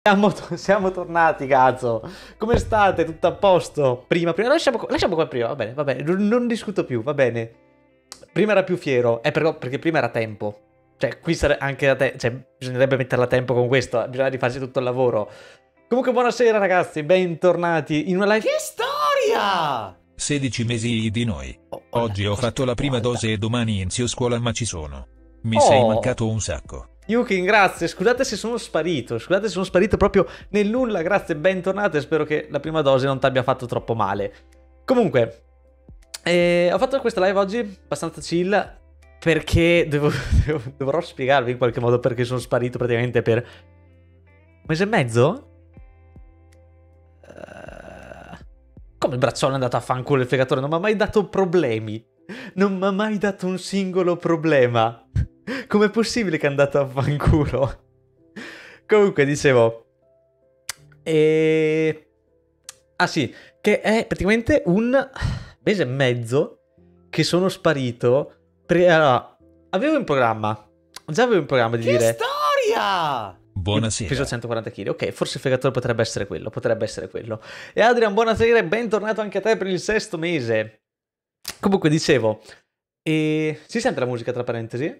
Siamo tornati, cazzo. Come state? Tutto a posto? Prima. Lasciamo qua prima. Va bene. Non discuto più, va bene. Prima era più fiero. Perché prima era tempo. Cioè, qui anche da te. Cioè, bisognerebbe metterla a tempo con questo. Bisogna rifarsi tutto il lavoro. Comunque, buonasera, ragazzi. Bentornati in una live. Che storia! 16 mesi di noi. Oggi ho fatto la prima dose e domani inizio scuola, ma ci sono. Mi sei mancato un sacco. Yukin, grazie, scusate se sono sparito proprio nel nulla, grazie, bentornato e spero che la prima dose non ti abbia fatto troppo male. Comunque, ho fatto questa live oggi abbastanza chill perché dovrò spiegarvi in qualche modo perché sono sparito praticamente per un mese e mezzo. Come il braccione è andato a fanculo il fregatore, non mi ha mai dato problemi, non mi ha mai dato un singolo problema. Com'è possibile che è andato a fanculo? Comunque, dicevo... Ah sì, che è praticamente un mese e mezzo che sono sparito. Allora, già avevo in programma di dire... Che storia! Buonasera. Peso 140 kg, ok, forse il fregatore potrebbe essere quello. E Adrian, buonasera e bentornato anche a te per il 6º mese. Comunque, dicevo... Si sente la musica tra parentesi?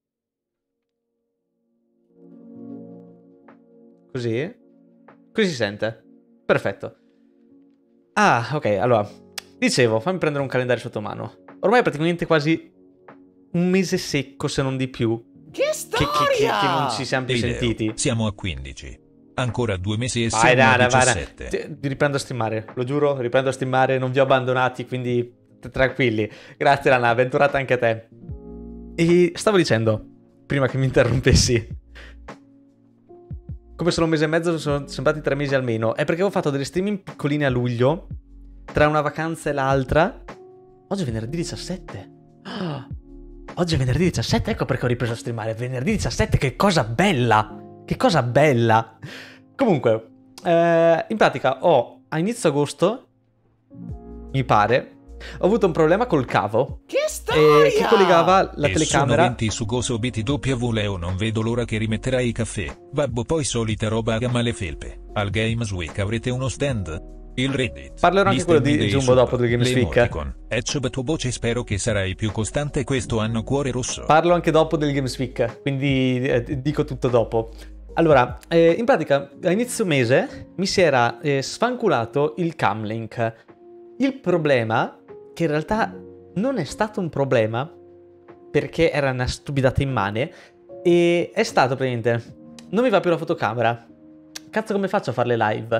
Così si sente. Perfetto. Ah, ok, allora. Dicevo, fammi prendere un calendario sotto mano. Ormai è praticamente quasi un mese secco, se non di più. Che storia! Che non ci siamo più sentiti. Siamo a 15. Ancora 2 mesi e Vai, siamo a dai. 17. Riprendo a streamare, lo giuro, riprendo a streamare, non vi ho abbandonati, quindi tranquilli. Grazie, Lana, bentornata anche a te. E stavo dicendo, prima che mi interrompessi... Come sono un mese e mezzo, sono sembrati 3 mesi almeno. È perché ho fatto delle streaming piccoline a luglio, tra una vacanza e l'altra. Oggi è venerdì 17. Oggi è venerdì 17, ecco perché ho ripreso a streamare. Venerdì 17, che cosa bella! Che cosa bella! Comunque, in pratica a inizio agosto, mi pare, ho avuto un problema col cavo. Che storia! Che collegava la telecamera. Sono 20 su Goso BTW Leo, non vedo l'ora che rimetterai i caffè. Babbo, poi solita roba a gamma le felpe. Al Games Week avrete uno stand? Il Reddit. Parlerò anche quello di Jumbo dopo del Games Week. Tua voce, spero che sarai più costante questo anno, cuore rosso. Parlo anche dopo del Games Week, quindi dico tutto dopo. Allora, in pratica a inizio mese mi si era sfanculato il Camlink. Il problema, che in realtà non è stato un problema, perché era una stupidata immane, e è stato praticamente... Non mi va più la fotocamera. Cazzo, come faccio a fare le live?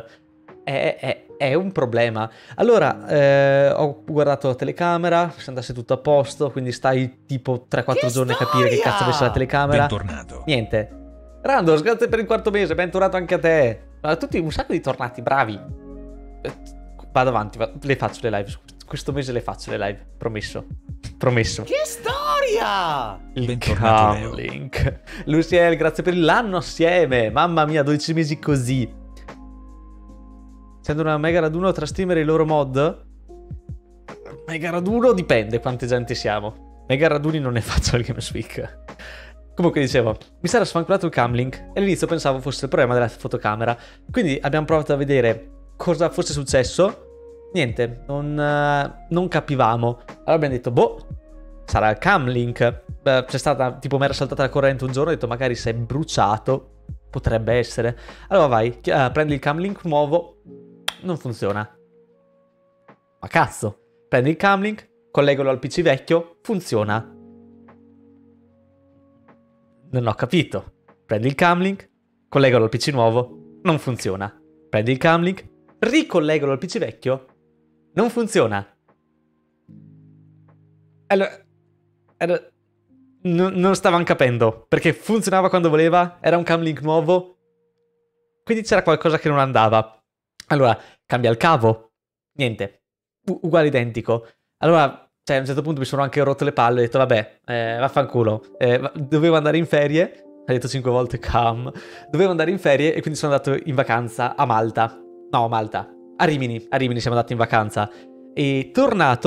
È un problema. Allora, ho guardato la telecamera, se andasse tutto a posto, quindi stai tipo 3-4 giorni a capire che cazzo avesse la telecamera. Bentornato. Niente. Randos, grazie per il 4º mese, bentornato anche a te. Tutti un sacco di tornati, bravi. Vado avanti, le faccio le live. Questo mese le faccio le live, promesso. Che storia! Il Camlink. Luciel, grazie per l'anno assieme. Mamma mia, 12 mesi così. Essendo una mega raduno tra streamer e i loro mod? Mega raduno dipende quante gente siamo. Mega raduni non ne faccio al Games Week. Comunque dicevo, mi sarà sfanculato il Camlink e all'inizio pensavo fosse il problema della fotocamera. Quindi abbiamo provato a vedere cosa fosse successo. Niente, non capivamo. Allora abbiamo detto, boh, sarà il Camlink. C'è stata, tipo, mi era saltata la corrente un giorno, ho detto magari si è bruciato, potrebbe essere. Allora vai, prendi il Camlink nuovo, non funziona. Ma cazzo, prendi il Camlink, collegalo al PC vecchio, funziona. Non ho capito. Prendi il Camlink, collegalo al PC nuovo, non funziona. Prendi il Camlink, ricollegalo al PC vecchio, non funziona. Allora, non stavano capendo, perché funzionava quando voleva, era un Camlink nuovo, quindi c'era qualcosa che non andava. Allora, cambia il cavo, niente, uguale identico. Allora, cioè, a un certo punto mi sono anche rotto le palle, ho detto vabbè, vaffanculo, dovevo andare in ferie, ha detto 5 volte cam, dovevo andare in ferie e quindi sono andato in vacanza a Malta. No, a Malta. A Rimini siamo andati in vacanza. E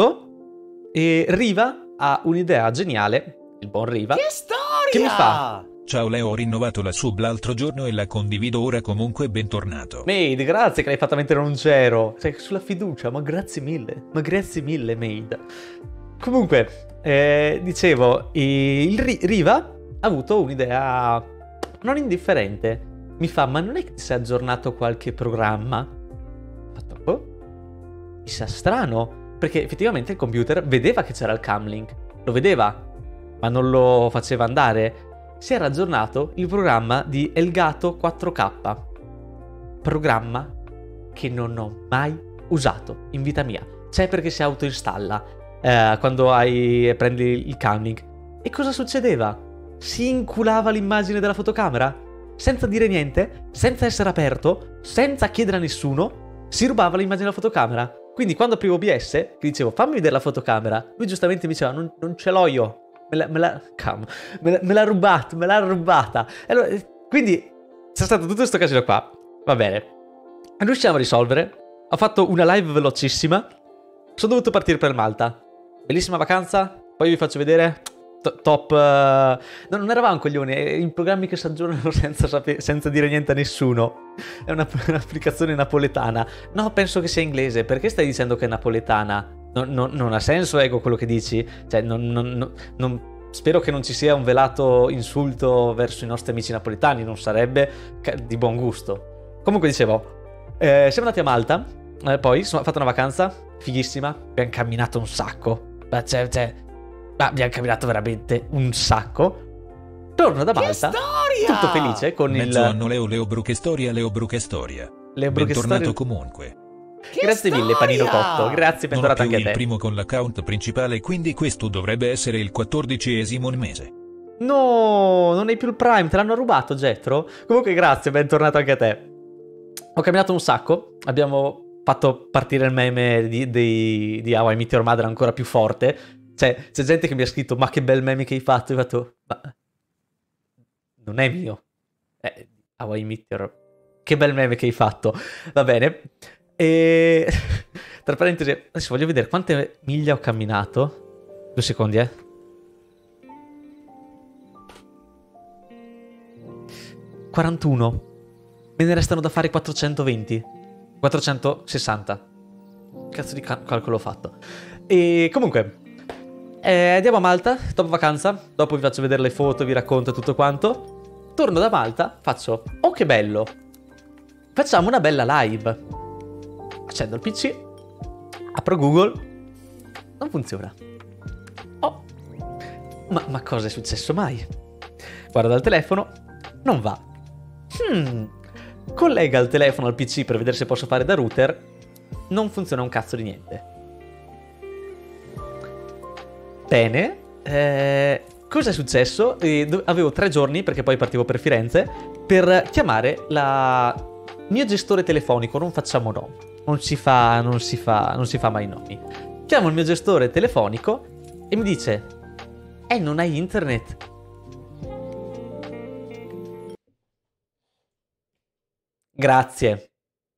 tornato, e Riva ha un'idea geniale, il buon Riva. Che storia! Che mi fa, Ciao Leo, ho rinnovato la sub l'altro giorno e la condivido ora, comunque bentornato. Maid, grazie che l'hai fatta mentre non c'ero. Cioè, sulla fiducia, ma grazie mille, Maid. Comunque, dicevo, Riva ha avuto un'idea non indifferente. Mi fa, ma non è che ti sei aggiornato qualche programma? Ho fatto, oh, mi sa strano, perché effettivamente il computer vedeva che c'era il Camlink, lo vedeva, ma non lo faceva andare. Si era aggiornato il programma di Elgato 4K, programma che non ho mai usato in vita mia. C'è perché si autoinstalla quando prendi il Camlink. E cosa succedeva? Si inculava l'immagine della fotocamera senza dire niente, senza essere aperto, senza chiedere a nessuno, si rubava l'immagine della fotocamera. Quindi quando aprivo OBS, che dicevo fammi vedere la fotocamera, lui giustamente mi diceva non ce l'ho io. Me l'ha rubata. Allora, quindi c'è stato tutto questo casino qua. Va bene. Riusciamo a risolvere. Ho fatto una live velocissima. Sono dovuto partire per Malta. Bellissima vacanza. Poi vi faccio vedere. Top. No, non eravamo coglioni. In programmi che si aggiornano senza dire niente a nessuno. È un'applicazione napoletana. No, penso che sia inglese. Perché stai dicendo che è napoletana? Non ha senso, ecco quello che dici. Cioè, spero che non ci sia un velato insulto verso i nostri amici napoletani. Non sarebbe di buon gusto. Comunque dicevo, siamo andati a Malta. Poi ho fatto una vacanza fighissima. Abbiamo camminato un sacco. Abbiamo camminato veramente un sacco. Torno da Malta. Tutto felice con Mezzoanno Leo Bruche Storia. Bentornato comunque. Grazie mille, panino cotto. Grazie, bentornato anche a te. Il primo con l'account principale, quindi questo dovrebbe essere il 14esimo mese. No, non hai più il Prime, te l'hanno rubato, Getro. Comunque grazie, bentornato anche a te. Ho camminato un sacco. Abbiamo fatto partire il meme di How I Met Your Mother ancora più forte. Cioè, c'è gente che mi ha scritto ma che bel meme che hai fatto. Io ho fatto, ma non è mio. How I Met Your... Che bel meme che hai fatto. Va bene. E tra parentesi, adesso voglio vedere quante miglia ho camminato. 2 secondi, 41. Me ne restano da fare 420. 460. Cazzo di calcolo ho fatto. E comunque, andiamo a Malta, top vacanza. Dopo vi faccio vedere le foto, vi racconto tutto quanto. Torno da Malta, faccio, oh che bello, facciamo una bella live. Accendo il PC, apro Google, non funziona. Oh, ma cosa è successo mai? Guardo dal telefono, non va. Collega il telefono al PC per vedere se posso fare da router, non funziona un cazzo di niente. Bene, cosa è successo? Avevo 3 giorni, perché poi partivo per Firenze, per chiamare il mio gestore telefonico, non facciamo nomi. Non si fa mai nomi. Chiamo il mio gestore telefonico e mi dice: non hai internet? Grazie.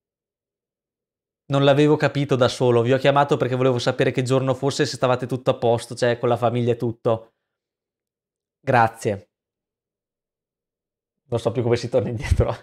Non l'avevo capito da solo. Vi ho chiamato perché volevo sapere che giorno fosse, se stavate tutto a posto, cioè con la famiglia e tutto. Grazie. Non so più come si torna indietro.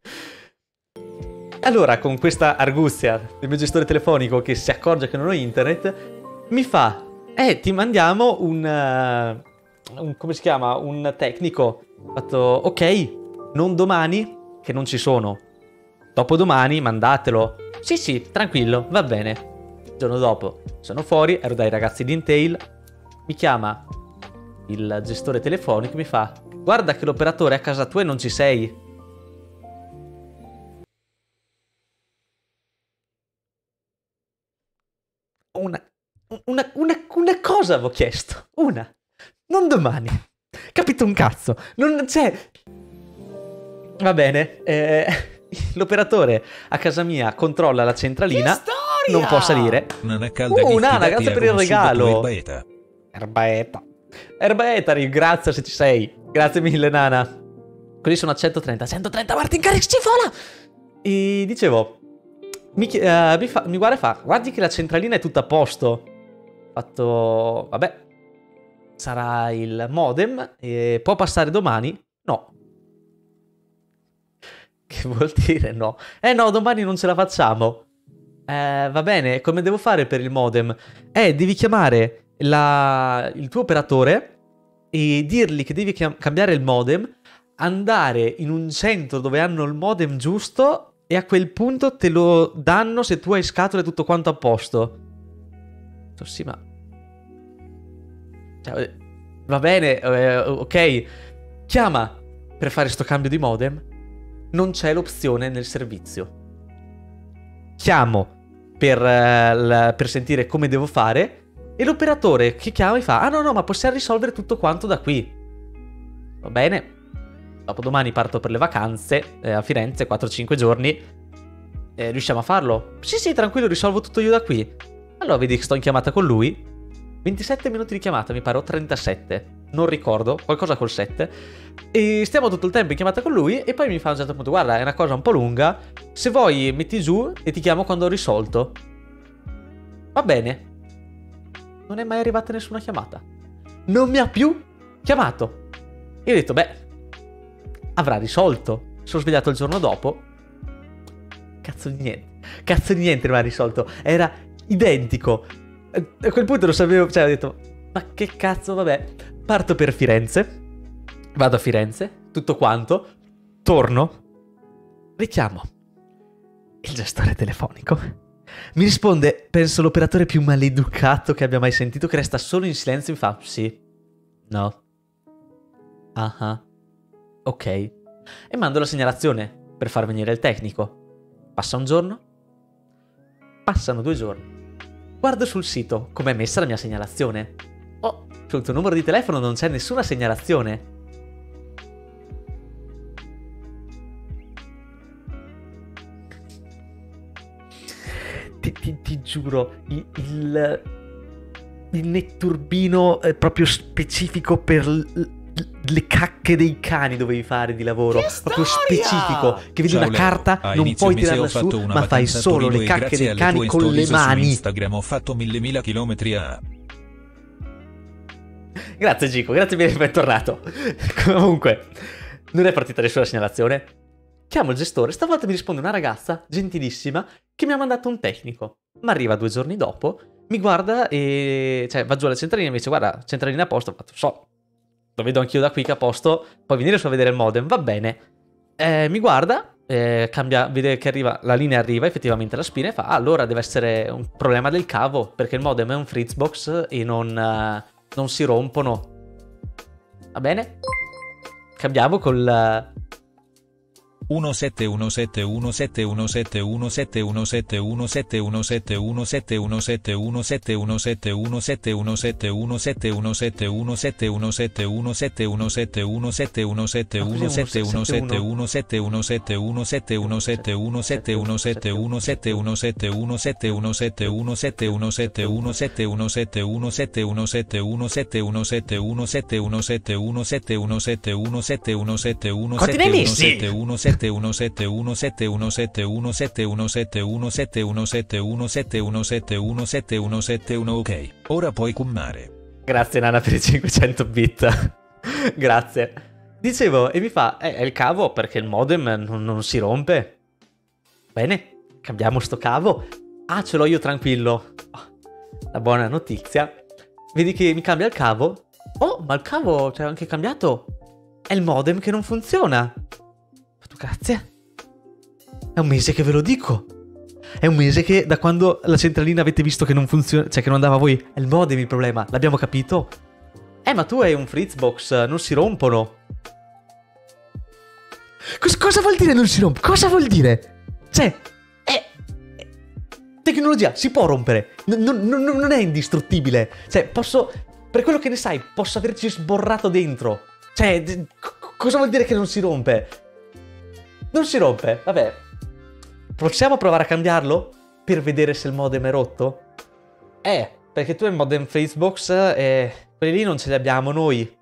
Allora, con questa arguzia del mio gestore telefonico che si accorge che non ho internet, mi fa, ti mandiamo un come si chiama? Un tecnico. Ho fatto, ok, non domani, che non ci sono. Dopodomani mandatelo. Sì, tranquillo, va bene. Il giorno dopo sono fuori, ero dai ragazzi di Intel, mi chiama il gestore telefonico e mi fa, guarda che l'operatore è a casa tua e non ci sei. Una cosa avevo chiesto. Una. Non domani. Capito un cazzo. Non c'è. Va bene. L'operatore a casa mia controlla la centralina. Non può salire. Nana, grazie per il regalo. Erbaeta, ringrazio se ci sei. Grazie mille, Nana. Così sono a 130. 130 Martin Garrix ci vola. E dicevo, mi guarda e fa, guardi che la centralina è tutta a posto. Ho fatto, vabbè, sarà il modem e può passare domani. No. Che vuol dire no? No, domani non ce la facciamo. Va bene, come devo fare per il modem? Devi chiamare il tuo operatore e dirgli che devi cambiare il modem, andare in un centro dove hanno il modem giusto e a quel punto te lo danno se tu hai scatole e tutto quanto a posto. Sì, ma... Cioè, va bene, ok. Chiama per fare sto cambio di modem. Non c'è l'opzione nel servizio. Chiamo per sentire come devo fare e l'operatore che chiama mi fa: ah no, ma possiamo risolvere tutto quanto da qui. Va bene. Dopodomani parto per le vacanze a Firenze, 4-5 giorni. Riusciamo a farlo? Sì, tranquillo, risolvo tutto io da qui. Allora vedi che sto in chiamata con lui. 27 minuti di chiamata, mi pare, o 37. Non ricordo, qualcosa col 7. E stiamo tutto il tempo in chiamata con lui. E poi mi fa a un certo punto: guarda, è una cosa un po' lunga. Se vuoi metti giù e ti chiamo quando ho risolto. Va bene. Non è mai arrivata nessuna chiamata. Non mi ha più chiamato. E ho detto, beh, avrà risolto. Sono svegliato il giorno dopo. Cazzo di niente non ha risolto. Era identico. A quel punto lo sapevo. Cioè ho detto, ma che cazzo, vabbè. Parto per Firenze. Vado a Firenze, tutto quanto. Torno. Richiamo il gestore telefonico. Mi risponde, penso l'operatore più maleducato che abbia mai sentito, che resta solo in silenzio e mi fa: sì, no, ok. E mando la segnalazione per far venire il tecnico. Passa un giorno. Passano 2 giorni. Guardo sul sito com'è messa la mia segnalazione. Oh, sul tuo numero di telefono non c'è nessuna segnalazione. Ti giuro, il netturbino proprio specifico per le cacche dei cani dovevi fare di lavoro. Proprio specifico. Che vedi una carta, non puoi tirarla su, ma fai solo le cacche dei cani con le mani. Su Instagram ho fatto 1000 chilometri a... Grazie Gico, grazie per essere tornato. Comunque, non è partita nessuna segnalazione. Chiamo il gestore, stavolta mi risponde una ragazza gentilissima che mi ha mandato un tecnico. Ma arriva 2 giorni dopo, mi guarda e... Cioè, va giù alla centralina e mi dice: guarda, centralina a posto. Ho fatto, so, lo vedo anch'io da qui che a posto, puoi venire su a vedere il modem, va bene. Mi guarda, cambia, vede che arriva, la linea arriva effettivamente alla spina e fa: allora deve essere un problema del cavo, perché il modem è un Fritzbox e non si rompono. Va bene? Cambiamo col... 171717171717171717171717171717171717171717171717171717171 ok, ora puoi cummare. Grazie Nana per i 500 bit. Grazie. Dicevo, e mi fa, è il cavo perché il modem non si rompe. Bene, cambiamo sto cavo. Ah, ce l'ho io tranquillo. La buona notizia. Vedi che mi cambia il cavo. Oh, ma il cavo c'è anche cambiato. È il modem che non funziona. Grazie. È un mese che ve lo dico. È un mese che da quando la centralina avete visto che non funziona, cioè che non andava a voi, è il modem il problema, l'abbiamo capito. Ma tu hai un Fritzbox, non si rompono. Cosa vuol dire non si rompe? Cosa vuol dire? Cioè, tecnologia, si può rompere. Non è indistruttibile. Cioè, posso, per quello che ne sai, posso averci sborrato dentro. Cioè, cosa vuol dire che non si rompe? Non si rompe, vabbè. Possiamo provare a cambiarlo? Per vedere se il modem è rotto? Perché tu hai il modem Fritzbox e quelli lì non ce li abbiamo noi.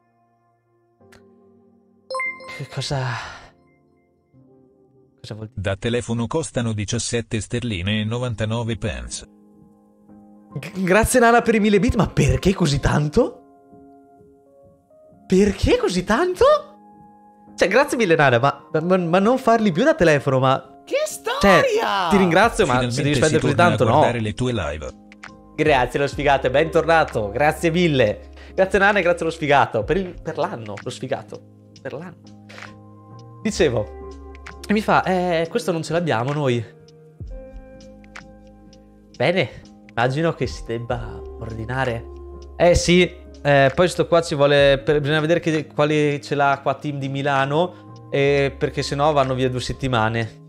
Cosa vuol dire? Da telefono costano 17 sterline e 99 pence. Grazie Nana per i 1000 bit, ma perché così tanto? Perché così tanto? Cioè, grazie mille, Nana, ma non farli più da telefono, ma... Che Cioè, storia! ti ringrazio, ma se devi Finalmente si spendere così torna a tanto, no. guardare le tue live. Grazie, lo sfigato, è bentornato. Grazie mille. Grazie, Nana, e grazie lo sfigato. Per l'anno, lo sfigato. Per l'anno. Dicevo, e mi fa, questo non ce l'abbiamo noi. Bene, immagino che si debba ordinare. Sì, poi sto qua ci vuole... bisogna vedere quale ce l'ha qua team di Milano, perché sennò vanno via 2 settimane.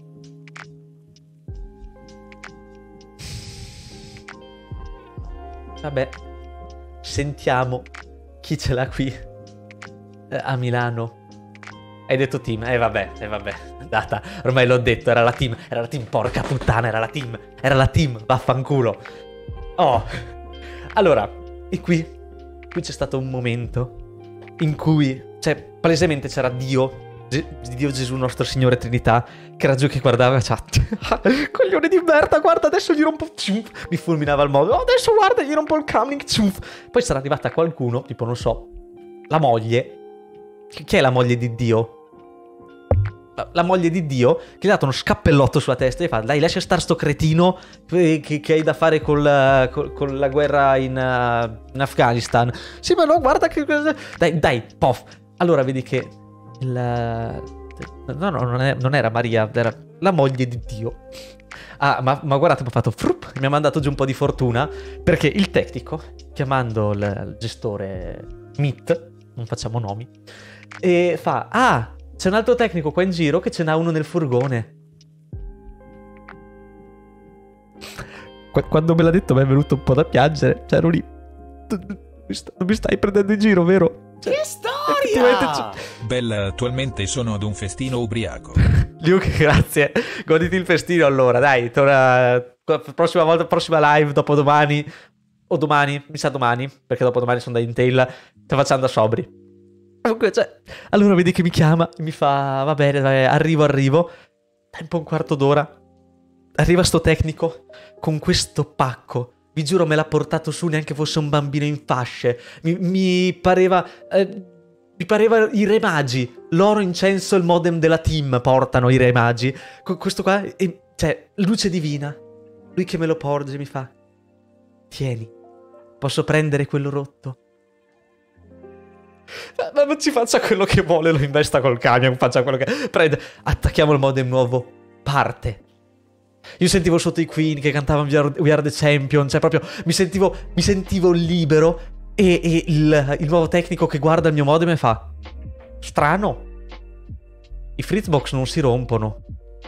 Vabbè, sentiamo chi ce l'ha qui a Milano. Hai detto team? Vabbè, andata. Ormai l'ho detto, era la team, porca puttana, era la team, vaffanculo. Oh, allora, e qui c'è stato un momento in cui, cioè, palesemente c'era Dio Gesù nostro Signore Trinità, che era giù che guardava la chat. Coglione di merda, guarda, adesso gli rompo... Mi fulminava il modo. Adesso guarda, gli rompo il comlink. Poi sarà arrivata qualcuno, tipo, non so, la moglie. Chi è la moglie di Dio? La moglie di Dio, che gli ha dato uno scappellotto sulla testa e fa: dai, lascia stare sto cretino che hai da fare con la guerra in Afghanistan. Sì, ma no, guarda che... Dai, pof. Allora vedi che no, non era Maria, era la moglie di Dio. Ah, ma guardate, mi ha fatto frup, mi ha mandato giù un po' di fortuna, perché il tecnico, chiamando il gestore Meet, non facciamo nomi, e fa: ah, c'è un altro tecnico qua in giro che ce n'ha uno nel furgone. Quando me l'ha detto mi è venuto un po' da piangere. Cioè, ero lì. Non mi stai prendendo in giro, vero? Che storia! Bella, attualmente sono ad un festino ubriaco. Luke, grazie. Goditi il festino allora, dai. Prossima live, dopodomani. O domani, mi sa domani, perché dopodomani sono da Intel. Sto facendo da sobri. Comunque, cioè, allora vedi che mi chiama e mi fa: va bene, arrivo. Tempo un quarto d'ora. Arriva sto tecnico con questo pacco. Vi giuro, me l'ha portato su, neanche fosse un bambino in fasce. Mi pareva i re magi. L'oro, incenso e il modem della team portano i re magi. Questo qua, cioè, luce divina. Lui che me lo porge mi fa: tieni, posso prendere quello rotto? Ma non ci faccia quello che vuole, lo investa col camion, faccia quello che... Prende, attacchiamo il modem nuovo, parte. Io sentivo sotto i Queen che cantavano We Are The Champion, cioè proprio mi sentivo libero, e il nuovo tecnico che guarda il mio modem e fa: strano, i Fritzbox non si rompono.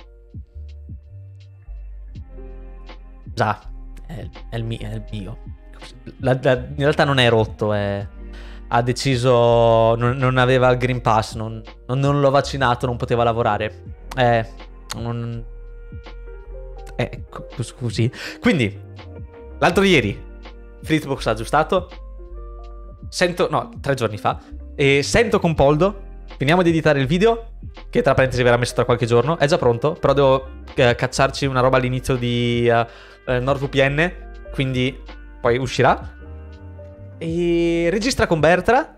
Già, è il mio. In realtà non è rotto, ha deciso, non aveva il Green Pass, non l'ho vaccinato, non poteva lavorare. Così. Quindi, l'altro ieri, Fritzbox ha aggiustato. 3 giorni fa. E sento con Poldo. Finiamo di editare il video, che tra parentesi verrà messo tra qualche giorno. È già pronto, però devo cacciarci una roba all'inizio di NordVPN. Quindi poi uscirà. E registra con Bertra.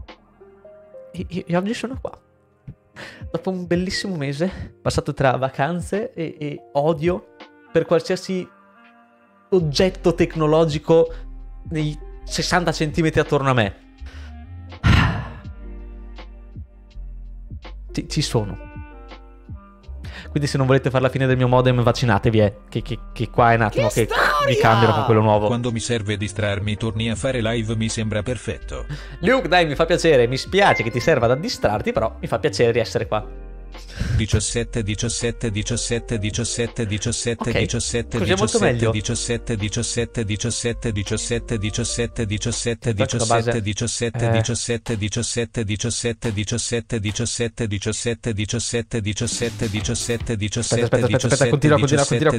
E oggi sono qua. Dopo un bellissimo mese passato tra vacanze e odio per qualsiasi oggetto tecnologico nei 60 centimetri attorno a me. Ci sono. Quindi se non volete fare la fine del mio modem, vaccinatevi, che qua è un attimo che vi cambiano con quello nuovo. Quando mi serve distrarmi, torni a fare live, mi sembra perfetto. Luke, dai, mi fa piacere. Mi spiace che ti serva da distrarti, però mi fa piacere di essere qua. 17 17 17 17 17 Ok, 17 così è molto 17 meglio. 17 17 17 17 17 17 Faccio la base. 17 17 17 17 17 17 17 17 17 17 17 17 Aspetta, continua così, continua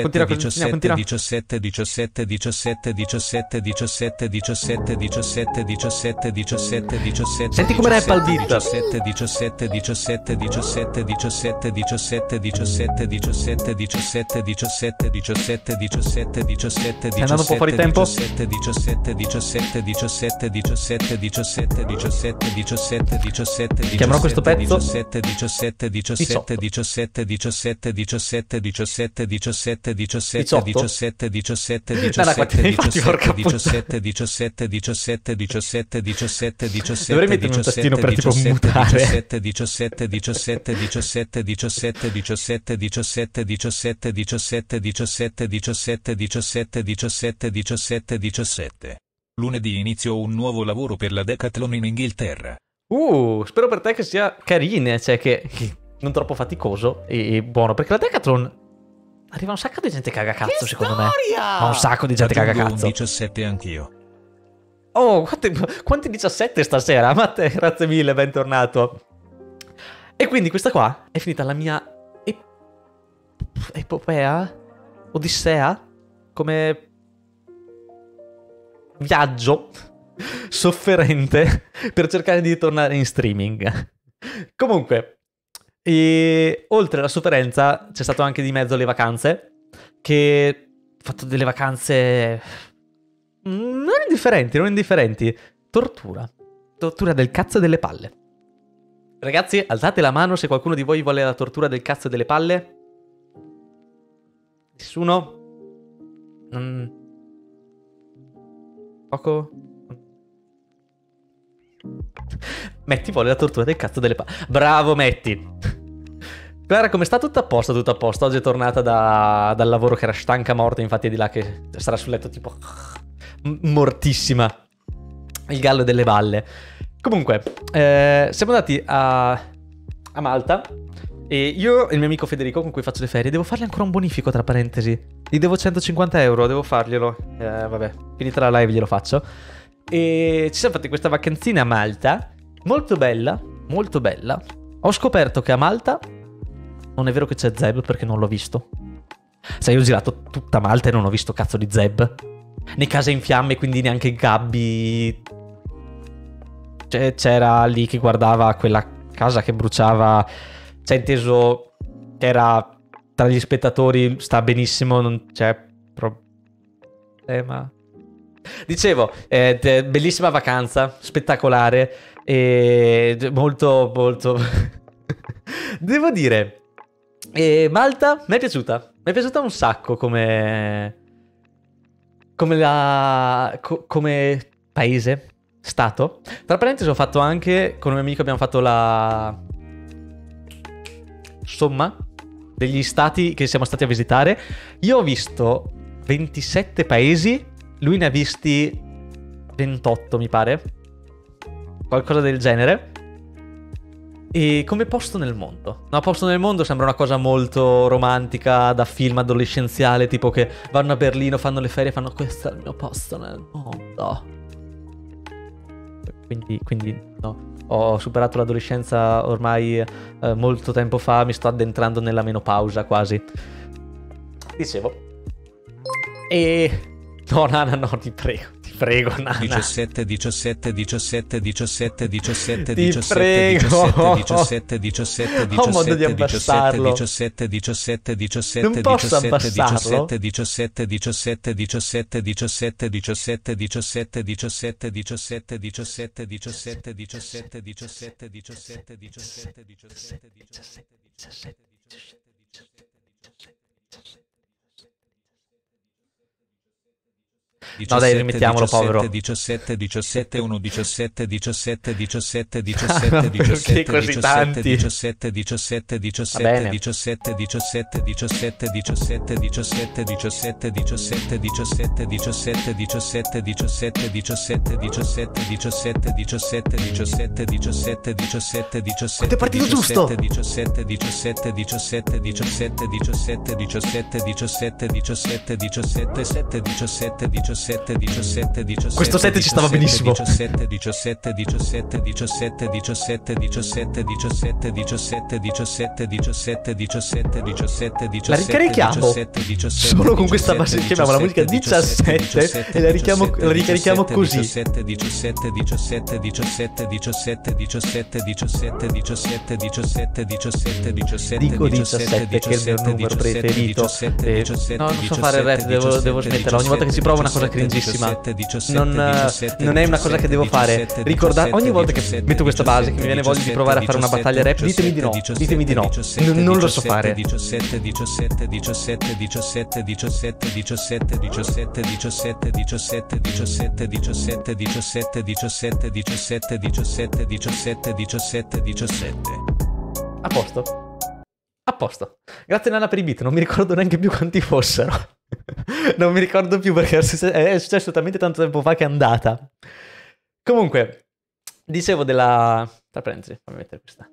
17 17 17 17 17 17 17 17 17 17 Senti come rappa il beat. 17 17 17 17 17 17 17 17 17 17 17 17 17 17 Stai andando un po' fuori tempo? 17 17 17 17 17 17 17 17 17 Chiamerò questo pezzo 17 17 17 17 17 17 17 17 17 17 17 17 17 17 17 17 17 dovrei mettermi un tastino per tipo mutare 17 17 17 17 17 17 17 17 17 17 17 17 17 17 17 Lunedì inizio un nuovo lavoro per la Decathlon in Inghilterra. Spero per te che sia carine, cioè che non troppo faticoso e buono, perché la Decathlon arriva un sacco di gente caga cazzo, secondo me. Ma un sacco di gente caga Aggiungo cazzo. un 17 anch'io. Oh, quanti 17 stasera? Matte, grazie mille, bentornato. E quindi questa qua è finita la mia epopea, odissea, come viaggio sofferente per cercare di tornare in streaming. Comunque, oltre alla sofferenza c'è stato anche di mezzo le vacanze, che ho fatto delle vacanze non indifferenti. Tortura del cazzo e delle palle. Ragazzi, alzate la mano se qualcuno di voi vuole la tortura del cazzo e delle palle. Nessuno? Poco? Metti vuole la tortura del cazzo delle palle. Bravo Metti. Clara, come sta? Tutto a posto, tutto a posto. Oggi è tornata dal lavoro che era stanca morta, infatti è di là che sarà sul letto tipo mortissima. Il gallo delle balle. Comunque, siamo andati a Malta e io e il mio amico Federico, con cui faccio le ferie, devo fargli ancora un bonifico, tra parentesi. Gli devo 150 euro, devo farglielo. Vabbè, finita la live glielo faccio. E ci siamo fatti questa vacanzina a Malta, molto bella, molto bella. Ho scoperto che a Malta non è vero che c'è Zeb, perché non l'ho visto. Sai, io ho girato tutta Malta e non ho visto cazzo di Zeb. Né case in fiamme, quindi neanche Gabby. C'era lì che guardava quella casa che bruciava. C'è inteso che era tra gli spettatori, sta benissimo, non c'è problema. Dicevo, bellissima vacanza, spettacolare e molto molto devo dire, Malta mi è piaciuta un sacco come paese, stato. Tra parentesi ho fatto anche, con un mio amico abbiamo fatto la somma degli stati che siamo stati a visitare. Io ho visto 27 paesi, lui ne ha visti 28 mi pare, qualcosa del genere. E come posto nel mondo? No, posto nel mondo sembra una cosa molto romantica, da film adolescenziale, tipo che vanno a Berlino, fanno le ferie e fanno questo è il mio posto nel mondo. Quindi no, ho superato l'adolescenza ormai molto tempo fa, mi sto addentrando nella menopausa quasi. Dicevo. E no, Nana, no, ti prego, Nana. 17 17 17 17 17 Ti 17 prego. 17 17 17 Ho modo di 17 abbassarlo. 17 17 17 Non posso 17 abbassarlo? 17 17 17 17 17 17 17 17 17 17 17 17 17 17 17 17 No dai, rimettiamolo, povero. 17 17 1 17 17 17 Ma 17 perché 17 così tanti? 17 17 17 Va bene. 17 17 17 17 17 17 17 17 17 17 17 17 17 17 17 17 17 17 17 17 È partito giusto! 17 17 17 17 17 17 17 17 17 17 17 17 17 17 17 17 Questo 7 ci stava benissimo. 17 17 17 17 17 17 17 17 17 17 17 17 La ricarichiamo solo con questa base, chiamiamo la musica 17 e la ricarichiamo così. 17 17 17 17 17 17 17 17 17 17 17 Dico 17 che è il mio numero preferito. No, non so fare il rap, devo smetterla. Ogni volta che si prova una cosa cringissima. Non è una cosa che devo fare. Ricordate, ogni volta che metto questa base, che mi viene voglia di provare a fare una battaglia rap, ditemi di no. Ditemi di no. Non lo so fare. 17 17 17 17 17 17 17 17 17 17 17 17 17 17 17 17 17 17. A posto. A posto. Grazie Nana per i beat, non mi ricordo neanche più quanti fossero. Non mi ricordo più perché è successo talmente tanto tempo fa che è andata. Comunque, dicevo della... Tra parentesi, fammi mettere questa.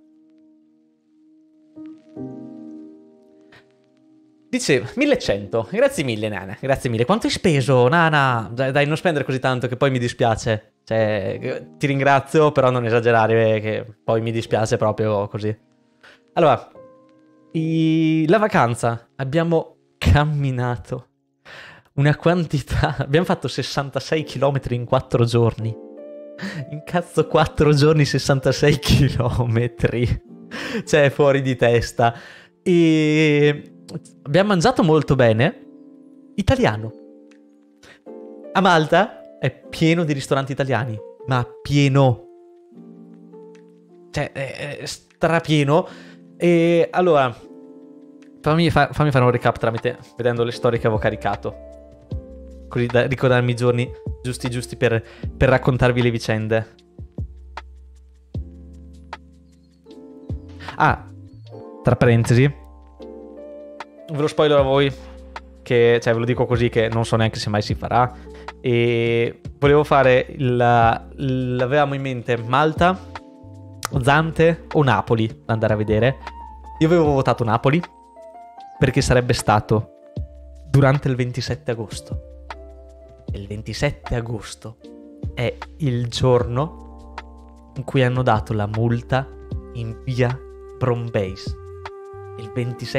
Dicevo, 1100. Grazie mille Nana, grazie mille. Quanto hai speso, Nana? Dai, non spendere così tanto che poi mi dispiace. Cioè, ti ringrazio, però non esagerare che poi mi dispiace proprio così. Allora, la vacanza, abbiamo camminato una quantità, abbiamo fatto 66 km in 4 giorni. Incazzo 4 giorni 66 km. Cioè, fuori di testa. E abbiamo mangiato molto bene. Italiano. A Malta è pieno di ristoranti italiani, ma pieno. Cioè, è strapieno. E allora, fammi fare un recap vedendo le storie che avevo caricato, così da ricordarmi i giorni giusti per raccontarvi le vicende. Ah, tra parentesi, ve lo spoiler a voi, che, cioè ve lo dico così che non so neanche se mai si farà. E volevo fare l'avevamo in mente Malta, Zante o Napoli da andare a vedere. Io avevo votato Napoli perché sarebbe stato durante il 27 agosto. E il 27 agosto è il giorno in cui hanno dato la multa in via Brombeis. Il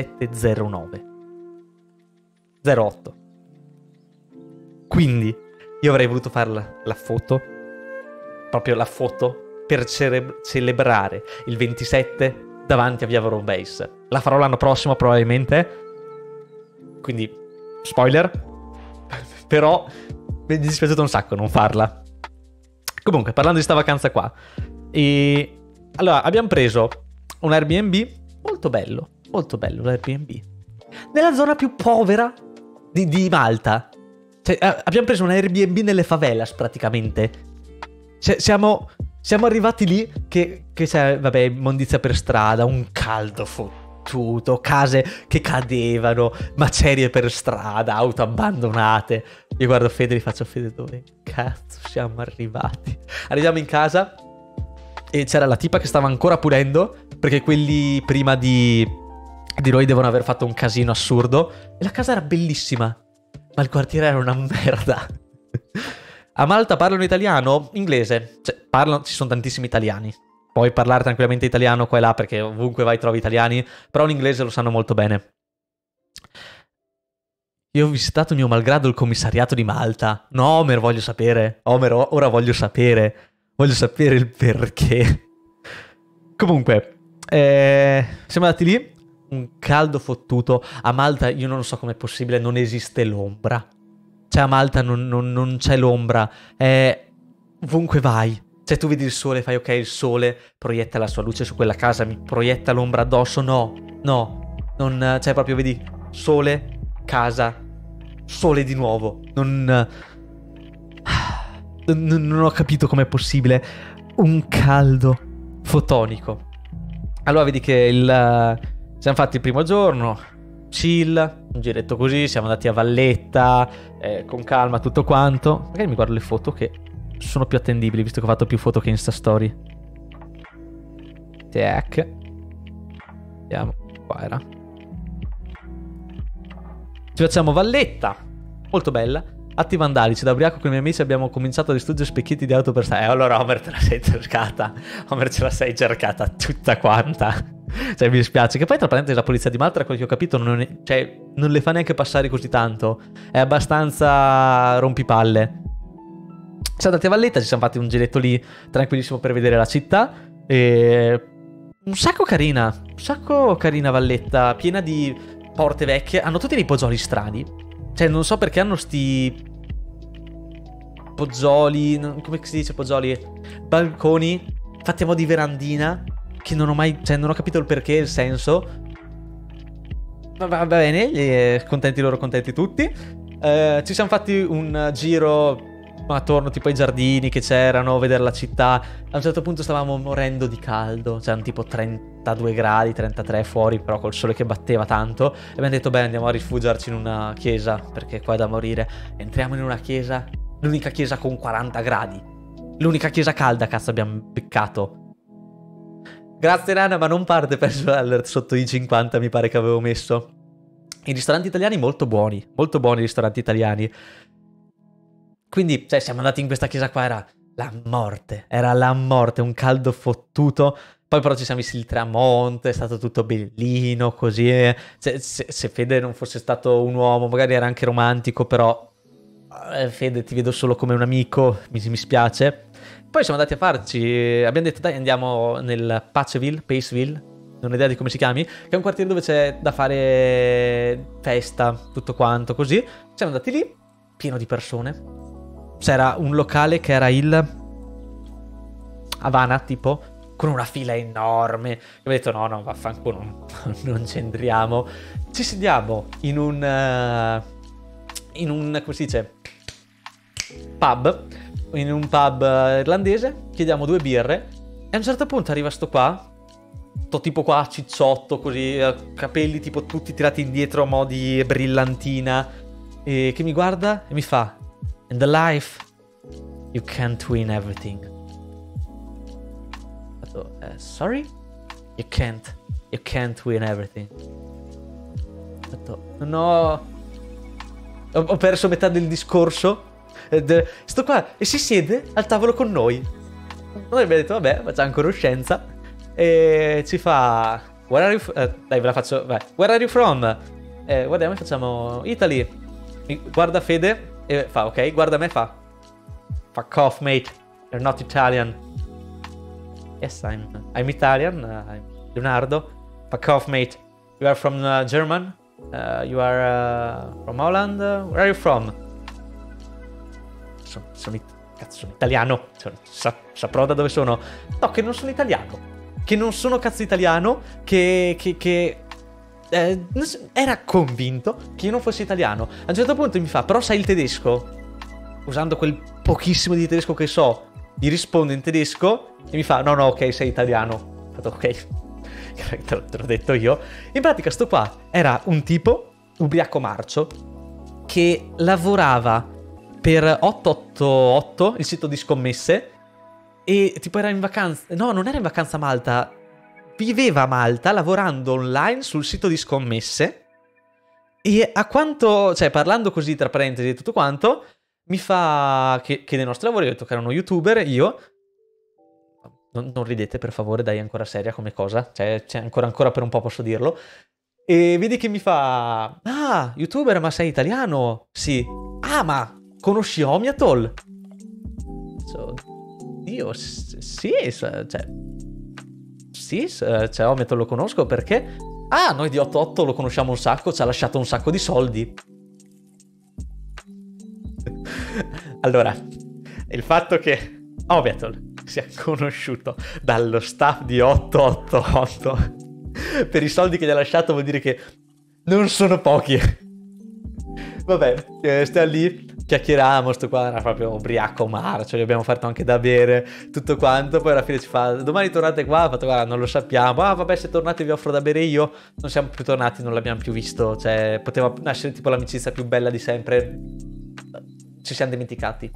2709 Quindi io avrei voluto fare la foto, proprio la foto, per celebrare il 27 davanti a via Brombeis. La farò l'anno prossimo probabilmente, quindi spoiler, però mi è dispiaciuto un sacco non farla. Comunque, parlando di sta vacanza qua, e allora abbiamo preso un Airbnb molto bello l'Airbnb nella zona più povera di Malta. Cioè, abbiamo preso un Airbnb nelle favelas praticamente. Cioè, siamo arrivati lì che c'è, vabbè, immondizia per strada, un caldo fottuto, case che cadevano, macerie per strada, auto abbandonate. Io guardo Fede e gli faccio: Fede, dove cazzo siamo arrivati? Arriviamo in casa e c'era la tipa che stava ancora pulendo, perché quelli prima di noi devono aver fatto un casino assurdo. E la casa era bellissima, ma il quartiere era una merda. A Malta parlano italiano? Inglese. Cioè, ci sono tantissimi italiani. Puoi parlare tranquillamente italiano qua e là, perché ovunque vai trovi italiani, però l'inglese lo sanno molto bene. Io ho visitato mio malgrado il commissariato di Malta. No, Omer, voglio sapere. Omer, ora voglio sapere. Voglio sapere il perché. Comunque, siamo andati lì. Un caldo fottuto. A Malta io non so com'è possibile, non esiste l'ombra. Cioè a Malta non c'è l'ombra. Ovunque vai, cioè tu vedi il sole, fai ok, il sole proietta la sua luce su quella casa, mi proietta l'ombra addosso. No, non, cioè proprio vedi sole, casa, sole di nuovo. Non ho capito com'è possibile. Un caldo fotonico. Allora vedi che siamo fatti il primo giorno, chill, un giretto così, siamo andati a Valletta, con calma tutto quanto. Magari mi guardo le foto che sono più attendibili, visto che ho fatto più foto che Insta Story. Tac. Vediamo, qua era. Ci facciamo Valletta, molto bella. Atti vandalici, da ubriaco con i miei amici abbiamo cominciato a distruggere specchietti di auto per strada. Allora Homer te la sei cercata. Homer ce la sei cercata tutta quanta. Cioè mi dispiace. Che poi tra parentesi la polizia di Malta, da quel che ho capito, non le fa neanche passare così tanto. È abbastanza rompipalle. Siamo andati a Valletta, ci siamo fatti un giretto lì tranquillissimo per vedere la città. E... un sacco carina Valletta, piena di porte vecchie. Hanno tutti dei poggioli strani. Cioè non so perché hanno sti poggioli, come si dice poggioli? Balconi fatti a mo' di verandina, che non ho mai, cioè non ho capito il perché, il senso. Va bene, contenti loro, contenti tutti. Ci siamo fatti un giro attorno tipo ai giardini che c'erano, vedere la città. A un certo punto stavamo morendo di caldo, c'erano tipo 32 gradi, 33 fuori, però col sole che batteva tanto. E abbiamo detto beh, andiamo a rifugiarci in una chiesa, perché qua è da morire. Entriamo in una chiesa, l'unica chiesa con 40 gradi, l'unica chiesa calda, cazzo, abbiamo beccato. Grazie Nana, ma non parte Special Alert sotto i 50, mi pare che avevo messo. I ristoranti italiani molto buoni i ristoranti italiani. Quindi, cioè, siamo andati in questa chiesa qua, era la morte, un caldo fottuto. Poi però ci siamo visti il tramonto, è stato tutto bellino, così. Se Fede non fosse stato un uomo, magari era anche romantico, però Fede ti vedo solo come un amico, mi spiace. Poi siamo andati a farci, abbiamo detto dai andiamo nel Paceville, non ho idea di come si chiami, che è un quartiere dove c'è da fare festa, tutto quanto, così. Siamo andati lì, pieno di persone. C'era un locale che era il Havana, tipo, con una fila enorme. E ho detto no, vaffanculo, non ci entriamo. Ci sediamo in un come si dice, pub, in un pub irlandese, chiediamo 2 birre e a un certo punto arriva sto qua, tipo qua cicciotto così, capelli tipo tutti tirati indietro a mo' di brillantina, e che mi guarda e mi fa: in the life you can't win everything. Ho detto, sorry? You can't win everything. Ho detto, no, ho perso metà del discorso. Sto qua e si siede al tavolo con noi. Noi abbiamo detto vabbè, facciamo conoscenza. E ci fa where are you dai, ve la faccio, vai. Where are you from? Guardiamo e facciamo Italy. Mi guarda Fede e fa ok, guarda me, fa fuck off mate, you're not Italian. Yes, I'm Italian, I'm Leonardo. Fuck off mate, you are from German, you are from Holland, where are you from? Sono italiano, saprò da dove sono. No, che non sono italiano, che non sono cazzo italiano, che era convinto che io non fossi italiano. A un certo punto mi fa, però sai il tedesco? Usando quel pochissimo di tedesco che so, gli rispondo in tedesco e mi fa, no, ok, sei italiano. Ho fatto ok, te l'ho detto io. In pratica sto qua era un tipo ubriaco marcio che lavorava per 888, il sito di scommesse, e tipo era in vacanza, no, non era in vacanza a Malta, viveva a Malta lavorando online sul sito di scommesse. E a quanto, cioè parlando così tra parentesi e tutto quanto, mi fa che nei nostri lavori, ho detto che era uno youtuber, io non ridete per favore, dai, è ancora seria come cosa, cioè c'è ancora per un po' posso dirlo. E vedi che mi fa, ah, youtuber, ma sei italiano? Sì. Ah, ma conosci Omiatol? Io sì, cioè sì, cioè Omiatol lo conosco perché noi di 88 lo conosciamo un sacco, ci ha lasciato un sacco di soldi. Allora, il fatto che Omiatol sia conosciuto dallo staff di 888 per i soldi che gli ha lasciato vuol dire che non sono pochi. Vabbè, stiamo lì, chiacchieriamo, sto qua era proprio ubriaco marcio, gli abbiamo fatto anche da bere, tutto quanto, poi alla fine ci fa, domani tornate qua? Ha fatto, guarda, non lo sappiamo, vabbè, se tornate vi offro da bere io, non siamo più tornati, non l'abbiamo più visto, cioè, poteva nascere tipo l'amicizia più bella di sempre, ci siamo dimenticati.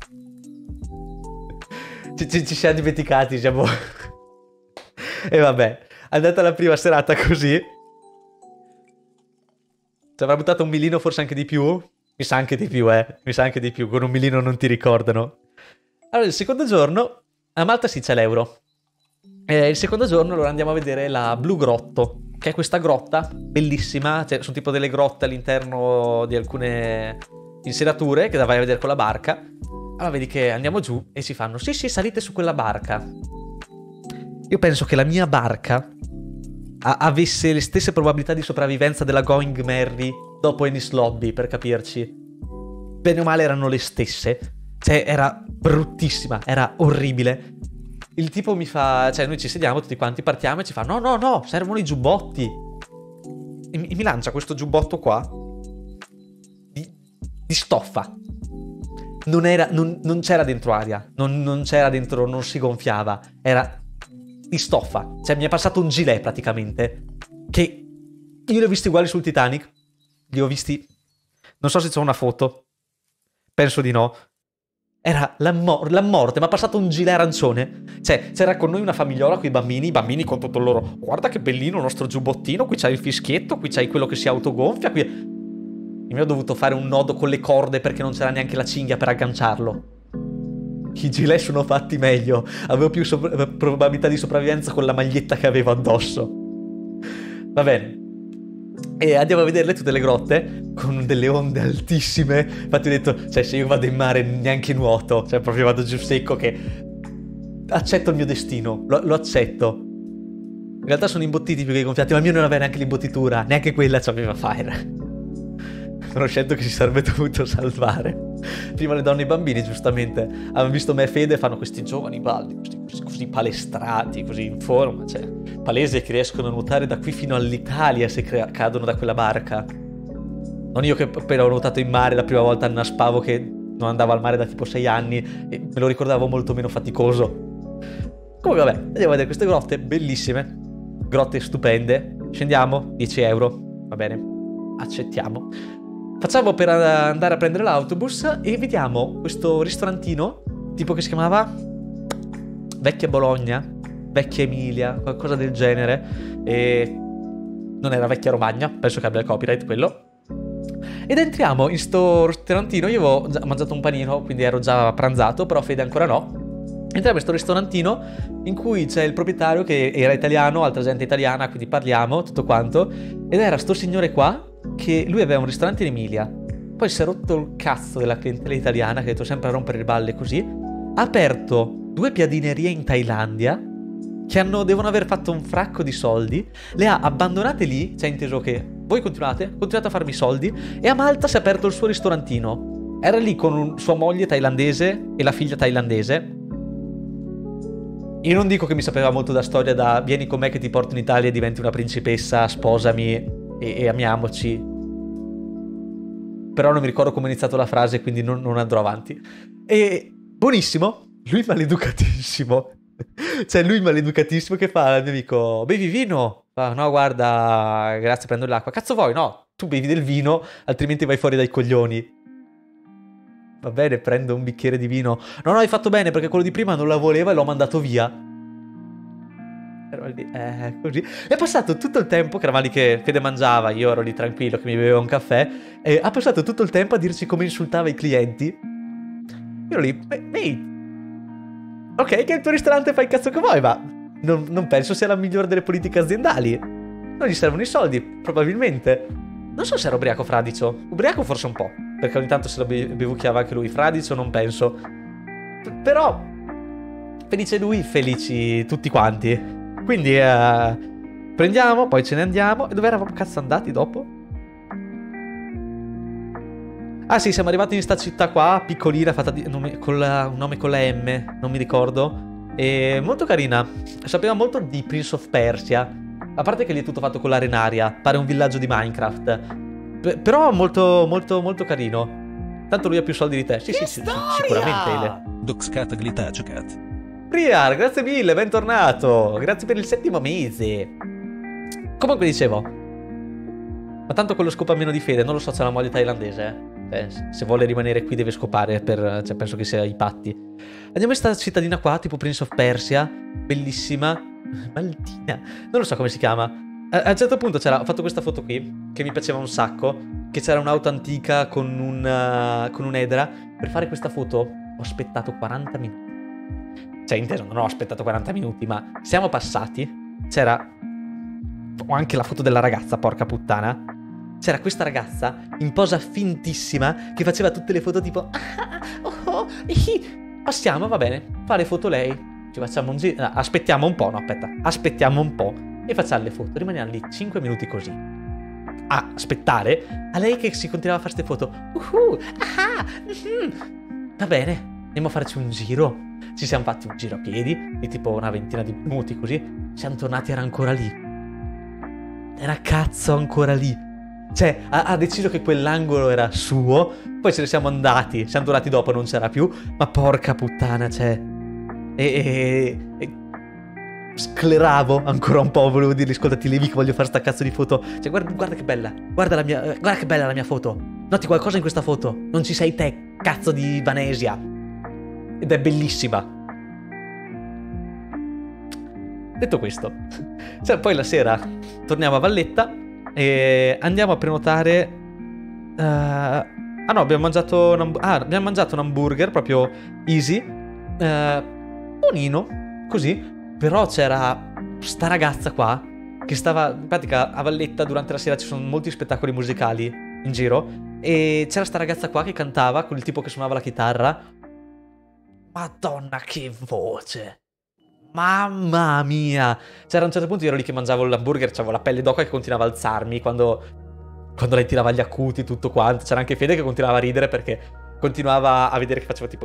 Ci siamo dimenticati, siamo... E vabbè, è andata la prima serata così, ci avrà buttato un milino, forse anche di più. Mi sa anche di più, mi sa anche di più, con 1 milione non ti ricordano. Allora, il secondo giorno, a Malta sì c'è l'euro. Il secondo giorno allora andiamo a vedere la Blue Grotto, che è questa grotta bellissima, cioè sono tipo delle grotte all'interno di alcune inserature che vai a vedere con la barca. Allora vedi che andiamo giù e ci fanno sì salite su quella barca. Io penso che la mia barca avesse le stesse probabilità di sopravvivenza della Going Merry dopo Ennis Lobby, per capirci. Bene o male erano le stesse. Cioè era bruttissima, era orribile. Il tipo mi fa, cioè noi ci sediamo tutti quanti, partiamo e ci fa no, servono i giubbotti. E mi lancia questo giubbotto qua di stoffa. Non c'era dentro aria, non c'era dentro, non si gonfiava, era di stoffa. Cioè mi è passato un gilet praticamente, che io li ho visti uguali sul Titanic, li ho visti, non so se c'è una foto, penso di no. Era la morte, mi ha passato un gilet arancione. Cioè, c'era con noi una famigliola con i bambini con tutto il loro. Guarda che bellino il nostro giubbottino, qui c'hai il fischietto, qui c'hai quello che si autogonfia, qui. E mi ho dovuto fare un nodo con le corde perché non c'era neanche la cinghia per agganciarlo. I gilet sono fatti meglio, avevo più probabilità di sopravvivenza con la maglietta che avevo addosso. Va bene. E andiamo a vederle tutte le grotte con delle onde altissime. Infatti ho detto, cioè se io vado in mare neanche nuoto, cioè proprio vado giù secco, che accetto il mio destino, lo accetto. In realtà sono imbottiti più che gonfiati, ma il mio non aveva neanche l'imbottitura, neanche quella c'aveva Fire. Ho scelto che si sarebbe dovuto salvare. Prima le donne e i bambini, giustamente, avevano visto me e Fede, fanno questi giovani baldi, così palestrati, così in forma, cioè palese che riescono a nuotare da qui fino all'Italia se cadono da quella barca. Non io che appena ho nuotato in mare la prima volta a Naspavo, che non andavo al mare da tipo 6 anni e me lo ricordavo molto meno faticoso. Comunque vabbè, andiamo a vedere queste grotte bellissime, grotte stupende. Scendiamo, 10 euro, va bene, accettiamo. Facciamo per andare a prendere l'autobus e vediamo questo ristorantino, tipo che si chiamava Vecchia Bologna, Vecchia Emilia, qualcosa del genere. E non era Vecchia Romagna, penso che abbia il copyright quello. Ed entriamo in sto ristorantino. Io avevo già mangiato un panino, quindi ero già pranzato, però Fede ancora no. Entriamo in questo ristorantino in cui c'è il proprietario che era italiano, altra gente italiana, quindi parliamo, tutto quanto. Ed era sto signore qua, che lui aveva un ristorante in Emilia, poi si è rotto il cazzo della clientela italiana, che ha detto sempre a rompere le balle così, ha aperto 2 piadinerie in Thailandia, che devono aver fatto un fracco di soldi, le ha abbandonate lì, cioè inteso che voi continuate a farmi soldi, e a Malta si è aperto il suo ristorantino. Era lì con sua moglie thailandese e la figlia thailandese. Io non dico che mi sapeva molto da storia da vieni con me che ti porto in Italia e diventi una principessa, sposami e amiamoci, però non mi ricordo come è iniziato la frase, quindi non andrò avanti. E buonissimo, lui maleducatissimo. Cioè lui maleducatissimo che fa al mio amico, bevi vino? Fa, no guarda, grazie, prendo l'acqua. Cazzo vuoi? No, tu bevi del vino, altrimenti vai fuori dai coglioni. Va bene, prendo un bicchiere di vino. No, hai fatto bene, perché quello di prima non la voleva e l'ho mandato via. Così. È passato tutto il tempo che eravamo lì che Fede mangiava, io ero lì tranquillo che mi beveva un caffè, e ha passato tutto il tempo a dirci come insultava i clienti. Io ero lì, ehi, ok che il tuo ristorante fa il cazzo che vuoi, ma non penso sia la migliore delle politiche aziendali. Non gli servono i soldi, probabilmente. Non so se era ubriaco Fradicio, ubriaco forse un po', perché ogni tanto se lo bevucchiava anche lui. Fradicio non penso, però felice lui, felici tutti quanti. Quindi prendiamo, poi ce ne andiamo. E dove eravamo cazzo andati dopo? Ah sì, siamo arrivati in sta città qua, piccolina, fatta un nome con la M, non mi ricordo. E molto carina. Sapeva molto di Prince of Persia. A parte che lì è tutto fatto con l'arenaria, pare un villaggio di Minecraft. Però molto molto molto carino. Tanto lui ha più soldi di te. Sì, sicuramente Ele. Doxcat glitacecat. Priar, grazie mille, bentornato. Grazie per il 7° mese. Comunque dicevo, ma tanto quello scopa meno di Fede, non lo so, c'è la moglie thailandese, se vuole rimanere qui deve scopare, cioè penso che sia i patti. Andiamo in questa cittadina qua, tipo Prince of Persia, bellissima, Maltina, non lo so come si chiama. A un certo punto ho fatto questa foto qui, che mi piaceva un sacco, che c'era un'auto antica con un'edera. Per fare questa foto ho aspettato 40 minuti. Cioè, inteso, non ho aspettato 40 minuti, ma siamo passati. Ho anche la foto della ragazza, porca puttana. C'era questa ragazza in posa fintissima che faceva tutte le foto tipo passiamo, va bene, fa le foto lei, ci facciamo un giro, aspettiamo un po', aspettiamo un po' e facciamo le foto, rimaniamo lì 5 minuti così a aspettare a lei che si continuava a fare queste foto. Va bene, andiamo a farci un giro. Ci siamo fatti un giro a piedi di tipo una ventina di minuti così, siamo tornati, era ancora lì, era cazzo ancora lì. Cioè, ha deciso che quell'angolo era suo, poi ce ne siamo andati, siamo tornati dopo, non c'era più, ma porca puttana, cioè... Scleravo ancora un po', volevo dirgli, ascolta, ti levi che voglio fare sta cazzo di foto. Cioè, guarda che bella, guarda che bella la mia foto. Noti qualcosa in questa foto? Non ci sei te, cazzo di Vanesia. Ed è bellissima. Detto questo, cioè, poi la sera torniamo a Valletta e andiamo a prenotare. No, abbiamo mangiato un hamburger proprio easy, buonino, così. Però c'era sta ragazza qua che stava, in pratica a Valletta durante la sera ci sono molti spettacoli musicali in giro, e c'era sta ragazza qua che cantava con il tipo che suonava la chitarra. Madonna, che voce! Mamma mia! C'era a un certo punto, io ero lì che mangiavo l'hamburger, c'avevo la pelle d'oca che continuava a alzarmi quando lei tirava gli acuti, tutto quanto. C'era anche Fede che continuava a ridere perché continuava a vedere che facevo tipo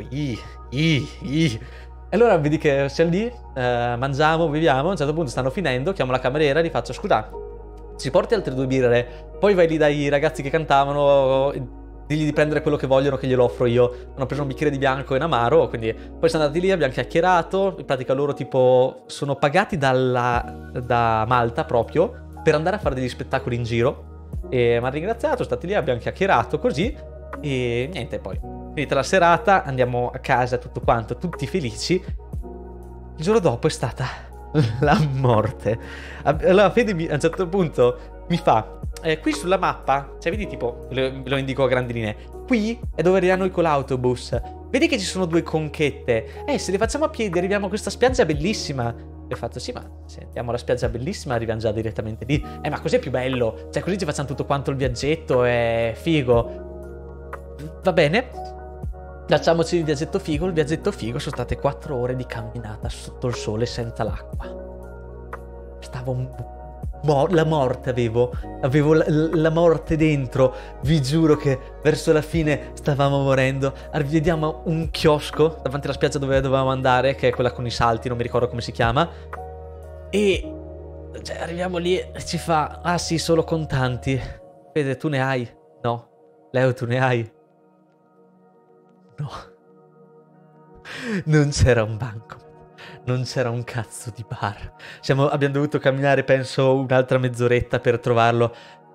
E allora vedi che siamo lì, mangiamo, beviamo, a un certo punto stanno finendo, chiamo la cameriera e gli faccio: scusa, ci porti altre 2 birre? Poi vai lì dai ragazzi che cantavano, digli di prendere quello che vogliono che glielo offro io. Hanno preso un bicchiere di bianco e un amaro, quindi poi siamo andati lì, abbiamo chiacchierato. In pratica loro tipo sono pagati da Malta proprio per andare a fare degli spettacoli in giro, e mi ha ringraziato, stati lì, abbiamo chiacchierato così e niente. Poi finita la serata andiamo a casa, tutto quanto, tutti felici. Il giorno dopo è stata la morte. Allora Fede a un certo punto mi fa: qui sulla mappa, cioè vedi tipo, lo indico a grandi linee, qui è dove arriviamo noi con l'autobus, vedi che ci sono 2 conchette, se le facciamo a piedi arriviamo a questa spiaggia bellissima. E ho fatto: sì, ma se andiamo alla spiaggia bellissima arriviamo già direttamente lì. Ma così è più bello, cioè così ci facciamo tutto quanto il viaggetto, è figo. Va bene, facciamoci il viaggetto figo. Il viaggetto figo sono state 4 ore di camminata sotto il sole senza l'acqua. Stavo la morte, avevo la morte dentro. Vi giuro che verso la fine stavamo morendo. Vediamo un chiosco davanti alla spiaggia dove dovevamo andare, che è quella con i salti, non mi ricordo come si chiama, e cioè, arriviamo lì e ci fa: ah sì, solo contanti. Vede, tu ne hai? No. Leo, tu ne hai? No. Non c'era un banco, non c'era un cazzo di bar. Abbiamo dovuto camminare penso un'altra mezz'oretta per trovarlo.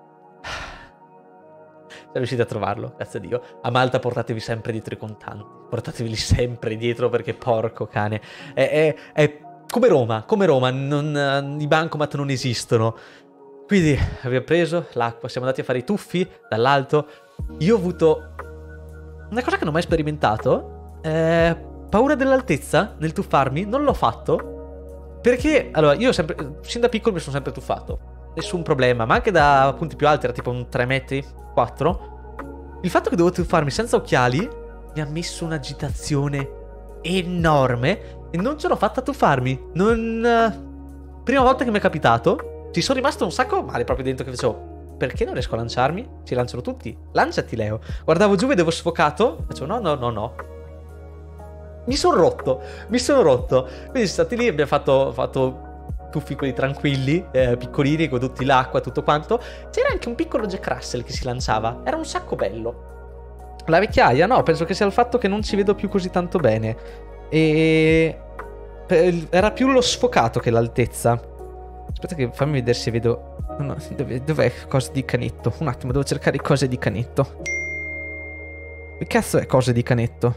Siamo riusciti a trovarlo, grazie a Dio. A Malta portatevi sempre dietro i contanti, portateveli sempre dietro, perché porco cane, è come Roma, i bancomat non esistono. Quindi abbiamo preso l'acqua, siamo andati a fare i tuffi dall'alto. Io ho avuto una cosa che non ho mai sperimentato, paura dell'altezza nel tuffarmi. Non l'ho fatto perché, allora, io sempre, sin da piccolo mi sono sempre tuffato, nessun problema, ma anche da punti più alti, era tipo un 3 metri, 4. Il fatto che dovevo tuffarmi senza occhiali mi ha messo un'agitazione enorme e non ce l'ho fatta a tuffarmi. Prima volta che mi è capitato, ci sono rimasto un sacco male proprio dentro, che facevo: perché non riesco a lanciarmi? Si lanciano tutti. Lanciati, Leo. Guardavo giù, vedevo sfocato. Facevo no. Mi sono rotto. Quindi siamo stati lì, abbiamo fatto tuffi quelli tranquilli, piccolini, con tutti l'acqua, tutto quanto. C'era anche un piccolo Jack Russell che si lanciava. Era un sacco bello. La vecchiaia, no, penso che sia il fatto che non ci vedo più così tanto bene. E era più lo sfocato che l'altezza. Aspetta che fammi vedere se vedo. No, dov'è cose di canetto? Un attimo, devo cercare cose di canetto. Che cazzo è cose di canetto?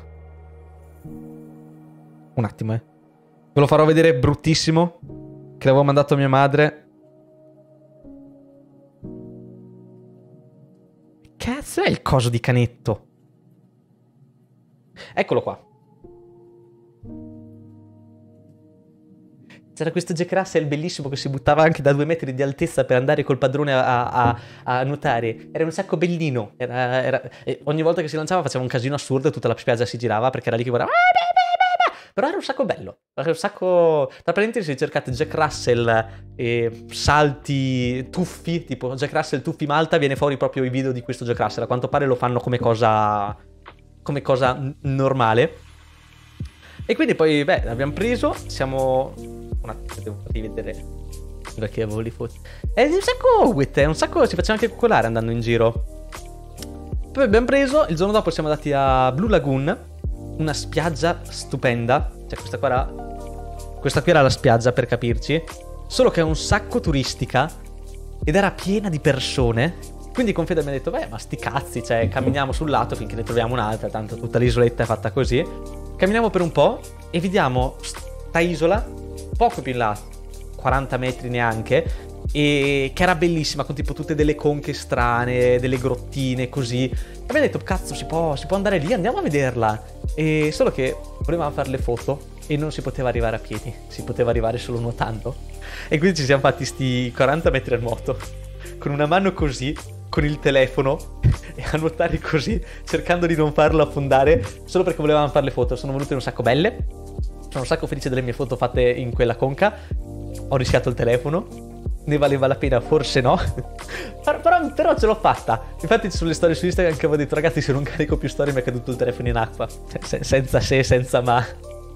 Un attimo, Ve lo farò vedere bruttissimo, che l'avevo mandato a mia madre. cazzo è il coso di Canetto? Eccolo qua. C'era questo Jack Russell bellissimo che si buttava anche da 2 metri di altezza per andare col padrone a nuotare. Era un sacco bellino. E ogni volta che si lanciava faceva un casino assurdo e tutta la spiaggia si girava perché era lì che guardava. Però era un sacco bello. Era un sacco... Tra parentesi, se cercate Jack Russell e salti tuffi, tipo Jack Russell tuffi Malta, viene fuori proprio i video di questo Jack Russell. A quanto pare lo fanno come cosa normale. E quindi poi, beh, l'abbiamo preso. Siamo... Un attimo, devo farvi vedere perché avevo le foto. È un sacco wit, un sacco... Si faceva anche coccolare andando in giro. Poi abbiamo preso... Il giorno dopo siamo andati a Blue Lagoon, una spiaggia stupenda. Cioè questa qui era la spiaggia, per capirci. Solo che è un sacco turistica ed era piena di persone. Quindi con Fede mi ha detto, beh, ma sti cazzi, cioè camminiamo sul lato finché ne troviamo un'altra. Tanto tutta l'isoletta è fatta così. Camminiamo per un po' e vediamo sta isola poco più in là, 40 metri neanche, e che era bellissima, con tipo tutte delle conche strane, delle grottine così. E abbiamo detto, cazzo, si può andare lì, andiamo a vederla. E solo che volevamo fare le foto e non si poteva arrivare a piedi, si poteva arrivare solo nuotando. E quindi ci siamo fatti sti 40 metri a nuoto, con una mano così, con il telefono, e a nuotare così, cercando di non farlo affondare, solo perché volevamo fare le foto. Sono venute un sacco belle, sono un sacco felice delle mie foto fatte in quella conca. Ho rischiato il telefono, ne valeva la pena? Forse no. però ce l'ho fatta. Infatti sulle storie su Instagram che avevo detto, ragazzi, se non carico più storie mi è caduto il telefono in acqua, senza se, senza ma.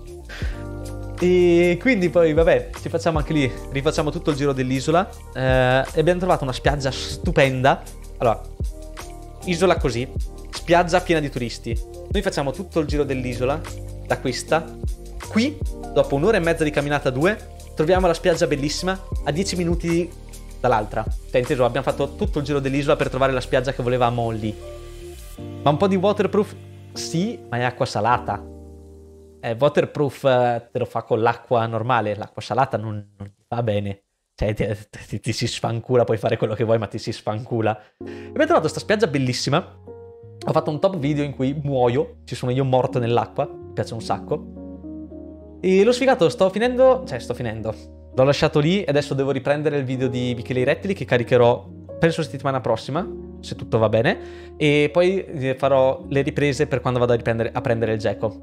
E quindi poi vabbè, ci facciamo anche lì, rifacciamo tutto il giro dell'isola, e abbiamo trovato una spiaggia stupenda. Allora, isola così, spiaggia piena di turisti. Noi facciamo tutto il giro dell'isola da questa. Qui, dopo 1 ora e mezza di camminata 2, troviamo la spiaggia bellissima a 10 minuti dall'altra. Cioè, inteso, abbiamo fatto tutto il giro dell'isola per trovare la spiaggia che volevamo lì. Ma un po' di waterproof? Sì, ma è acqua salata. Waterproof te lo fa con l'acqua normale, l'acqua salata non va bene. Cioè ti si sfancula, puoi fare quello che vuoi ma ti si sfancula. E abbiamo trovato questa spiaggia bellissima. Ho fatto un top video in cui muoio, ci sono io morto nell'acqua, mi piace un sacco. E l'ho sfigato, sto finendo. L'ho lasciato lì e adesso devo riprendere il video di Michele i Rettili che caricherò penso settimana prossima, se tutto va bene. E poi farò le riprese per quando vado a prendere il Gecko.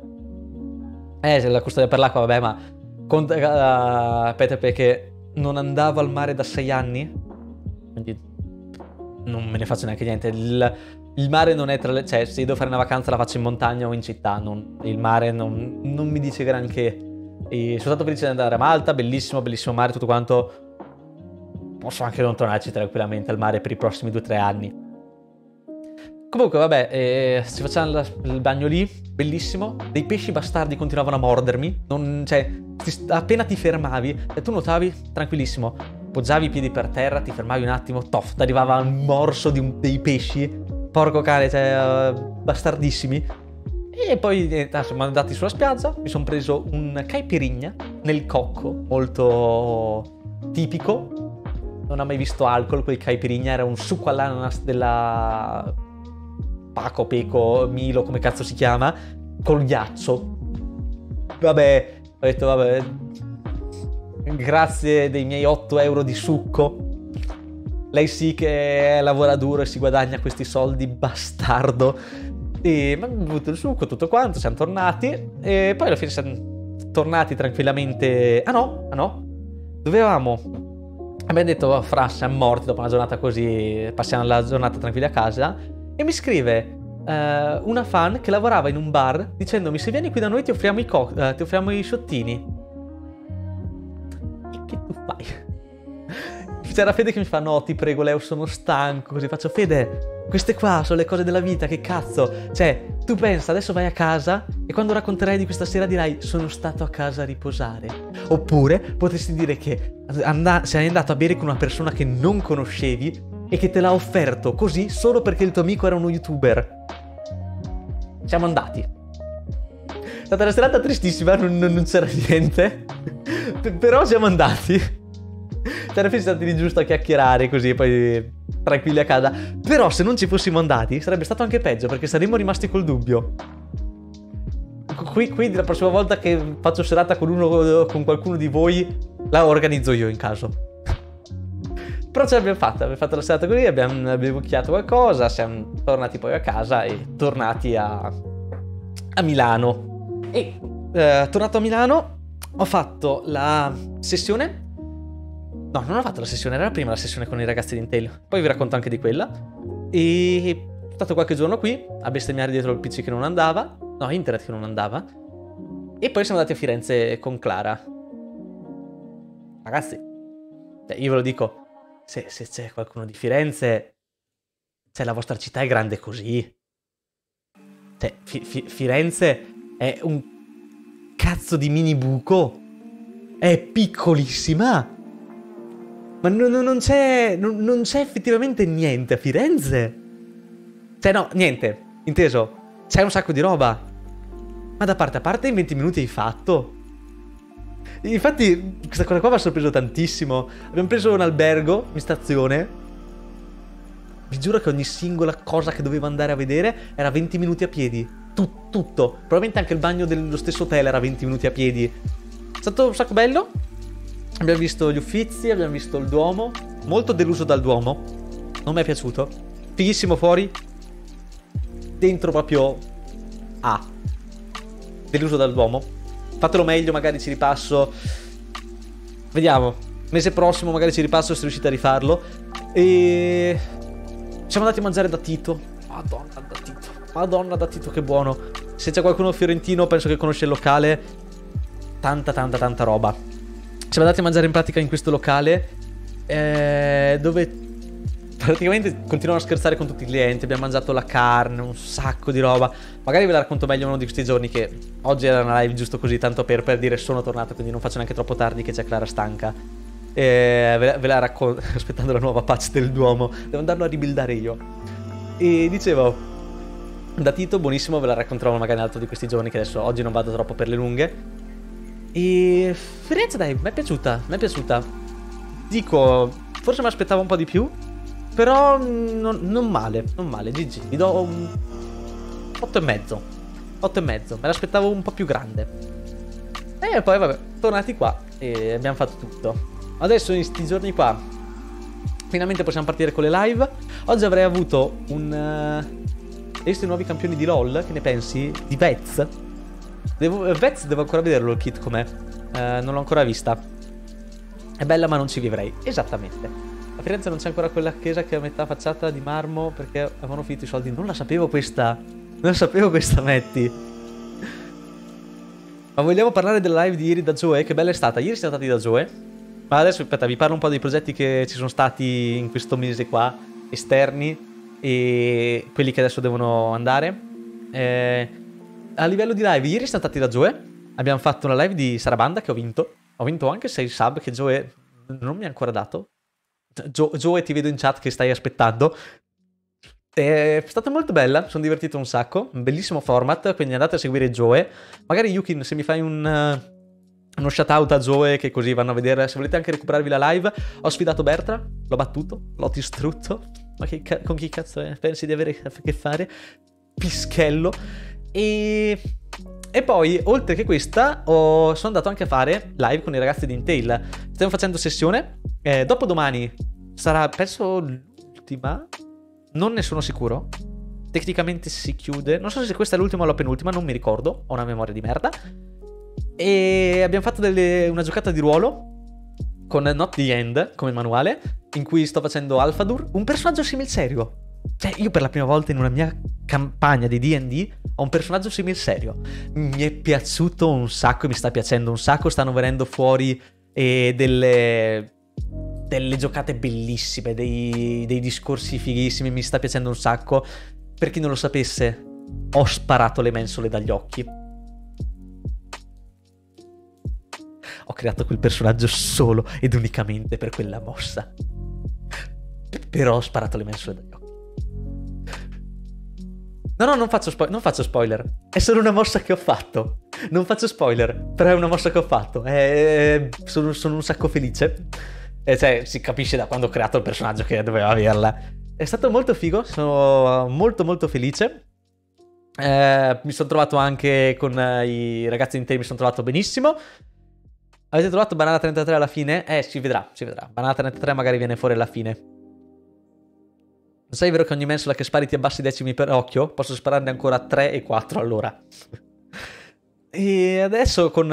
La custodia per l'acqua, vabbè, ma conta, perché non andavo al mare da 6 anni, quindi non me ne faccio neanche niente. Il mare non è tra le... Cioè, se io devo fare una vacanza la faccio in montagna o in città, il mare non mi dice granché. E sono stato felice di andare a Malta, bellissimo mare, tutto quanto. Posso anche non tornarci tranquillamente al mare per i prossimi 2-3 anni. Comunque, vabbè, ci facciamo il bagno lì, bellissimo. Dei pesci bastardi continuavano a mordermi. Appena ti fermavi, e tu nuotavi tranquillissimo, poggiavi i piedi per terra, ti fermavi un attimo, ti arrivava un morso dei pesci. Porco cane, cioè, bastardissimi. E poi siamo andati sulla spiaggia, mi sono preso un caipirinha nel cocco, molto tipico. Non ho mai visto alcol, quel caipirinha era un succo all'ananas della Paco, Peco, Milo, come cazzo si chiama, col ghiaccio. Vabbè, ho detto vabbè, grazie dei miei 8 euro di succo. Lei sì che lavora duro e si guadagna questi soldi, bastardo. E mi hanno bevuto il succo, tutto quanto, siamo tornati. E poi alla fine siamo tornati tranquillamente. Ah no. Abbiamo detto, fra, siamo morti dopo una giornata così, passiamo la giornata tranquilli a casa. E mi scrive una fan che lavorava in un bar dicendomi, se vieni qui da noi ti offriamo i sciottini. E che tu fai? C'era Fede che mi fa, no ti prego Leo sono stanco, così faccio, Fede, queste qua sono le cose della vita, che cazzo, cioè tu pensa, adesso vai a casa e quando racconterai di questa sera dirai sono stato a casa a riposare. Oppure potresti dire che sei andato a bere con una persona che non conoscevi e che te l'ha offerto così solo perché il tuo amico era uno youtuber. Siamo andati. È stata una serata tristissima, non c'era niente, però siamo andati. Cioè, alla fine siamo stati lì giusto a chiacchierare così, poi tranquilli a casa. Però se non ci fossimo andati sarebbe stato anche peggio, perché saremmo rimasti col dubbio. Quindi la prossima volta che faccio serata con qualcuno di voi, la organizzo io in caso. Però ce l'abbiamo fatta, abbiamo fatto la serata così, abbiamo bevucchiato qualcosa, siamo tornati poi a casa e tornati a Milano. E tornato a Milano ho fatto la sessione. No, non ho fatto la sessione, era la prima la sessione con i ragazzi di Intel. Poi vi racconto anche di quella. E ho stato qualche giorno qui a bestemmiare dietro il PC che non andava. No, internet che non andava. E poi siamo andati a Firenze con Clara. Ragazzi, io ve lo dico, se c'è qualcuno di Firenze, cioè la vostra città è grande così. Cioè, Firenze è un cazzo di mini buco. È piccolissima. Ma non c'è effettivamente niente a Firenze. Cioè no, niente, inteso. C'è un sacco di roba. Ma da parte a parte in 20 minuti hai fatto. Infatti questa cosa qua mi ha sorpreso tantissimo. Abbiamo preso un albergo in stazione. Vi giuro che ogni singola cosa che dovevo andare a vedere era 20 minuti a piedi. Tutto. Probabilmente anche il bagno dello stesso hotel era 20 minuti a piedi. È stato un sacco bello. Abbiamo visto gli Uffizi, abbiamo visto il Duomo. Molto deluso dal Duomo. Non mi è piaciuto. Fighissimo fuori. Dentro proprio deluso dal Duomo. Fatelo meglio, magari ci ripasso. Vediamo. Mese prossimo magari ci ripasso se riuscite a rifarlo. E siamo andati a mangiare da Tito. Madonna da Tito che buono. Se c'è qualcuno fiorentino penso che conosce il locale. Tanta roba. Siamo andati a mangiare in pratica in questo locale dove praticamente continuano a scherzare con tutti i clienti. Abbiamo mangiato la carne, un sacco di roba. Magari ve la racconto meglio uno di questi giorni, che oggi era una live giusto così, tanto per dire sono tornato, quindi non faccio neanche troppo tardi che c'è Clara stanca. Ve la racconto aspettando la nuova patch del Duomo. Devo andarlo a ribuildare io. E dicevo, da Tito, buonissimo, ve la racconterò magari un altro di questi giorni, che adesso oggi non vado troppo per le lunghe. E Firenze dai, mi è piaciuta. Dico, forse mi aspettavo un po' di più, però non male. GG, vi do un 8,5. Me l'aspettavo un po' più grande. E poi vabbè, tornati qua e abbiamo fatto tutto. Adesso in questi giorni qua finalmente possiamo partire con le live. Oggi avrei avuto visto i nuovi campioni di LOL, che ne pensi? Di Vez? Vez devo ancora vederlo il kit com'è. Non l'ho ancora vista. È bella ma non ci vivrei. Esattamente. A Firenze non c'è ancora quella chiesa che è a metà facciata di marmo perché avevano finito i soldi. Non la sapevo questa, Metti. Ma vogliamo parlare della live di ieri da Zoe? Che bella è stata. Ieri siamo stati da Zoe. Ma adesso aspetta, vi parlo un po' dei progetti che ci sono stati in questo mese qua, esterni, e quelli che adesso devono andare. A livello di live, ieri siamo stati da Zoe. Abbiamo fatto una live di Sarabanda che ho vinto. Ho vinto anche 6 sub che Zoe non mi ha ancora dato. Zoe, ti vedo in chat che stai aspettando. È stata molto bella, sono divertito un sacco. Un bellissimo format, quindi andate a seguire Zoe. Magari Yukin, se mi fai uno shout out a Zoe, che così vanno a vedere. Se volete anche recuperarvi la live, ho sfidato Bertra, l'ho battuto, l'ho distrutto. Ma con chi cazzo pensi di avere a che fare? Pischello. E poi, oltre che questa, sono andato anche a fare live con i ragazzi di Intel. Stiamo facendo sessione. Dopodomani sarà, penso, l'ultima. Non ne sono sicuro. Tecnicamente si chiude. Non so se questa è l'ultima o la penultima, non mi ricordo. Ho una memoria di merda. E abbiamo fatto una giocata di ruolo con Not the End come manuale, in cui sto facendo Alphadur, un personaggio simil serio. Cioè, io per la prima volta in una mia campagna di D&D ho un personaggio simil serio. Mi è piaciuto un sacco e mi sta piacendo un sacco. Stanno venendo fuori delle giocate bellissime, dei discorsi fighissimi. Mi sta piacendo un sacco. Per chi non lo sapesse, ho sparato le mensole dagli occhi. Ho creato quel personaggio solo ed unicamente per quella mossa. Però ho sparato le mensole dagli occhi. No, non faccio spoiler. È solo una mossa che ho fatto. Non faccio spoiler, però è una mossa che ho fatto. Sono un sacco felice. E cioè, si capisce da quando ho creato il personaggio che doveva averla. È stato molto figo, sono molto molto felice. Mi sono trovato anche con i ragazzi interi, mi sono trovato benissimo. Avete trovato Banana 33 alla fine? Si vedrà, si vedrà. Banana 33 magari viene fuori alla fine. Non sai, è vero che ogni mensola che spari ti abbassi 10 per occhio? Posso spararne ancora 3 e 4 all'ora. E adesso con...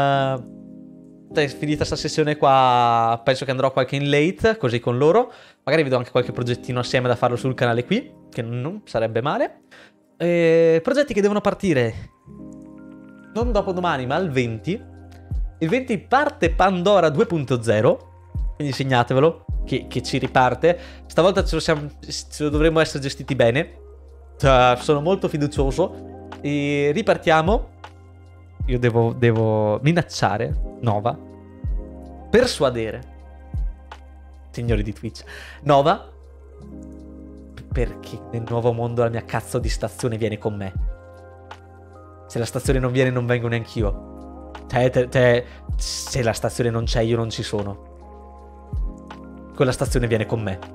finita sta sessione qua, penso che andrò qualche in late, così con loro. Magari vedo anche qualche progettino assieme da farlo sul canale qui, che non sarebbe male. Progetti che devono partire non dopo domani, ma al 20. Il 20 parte Pandora 2.0, quindi segnatevelo che ci riparte. Stavolta ce lo dovremmo essere gestiti bene. Sono molto fiducioso. E ripartiamo. Io devo minacciare Nova, persuadere, signori di Twitch, Nova, perché nel nuovo mondo la mia cazzo di stazione viene con me. Se la stazione non viene, non vengo neanch'io. Se la stazione non c'è, io non ci sono. Quella stazione viene con me.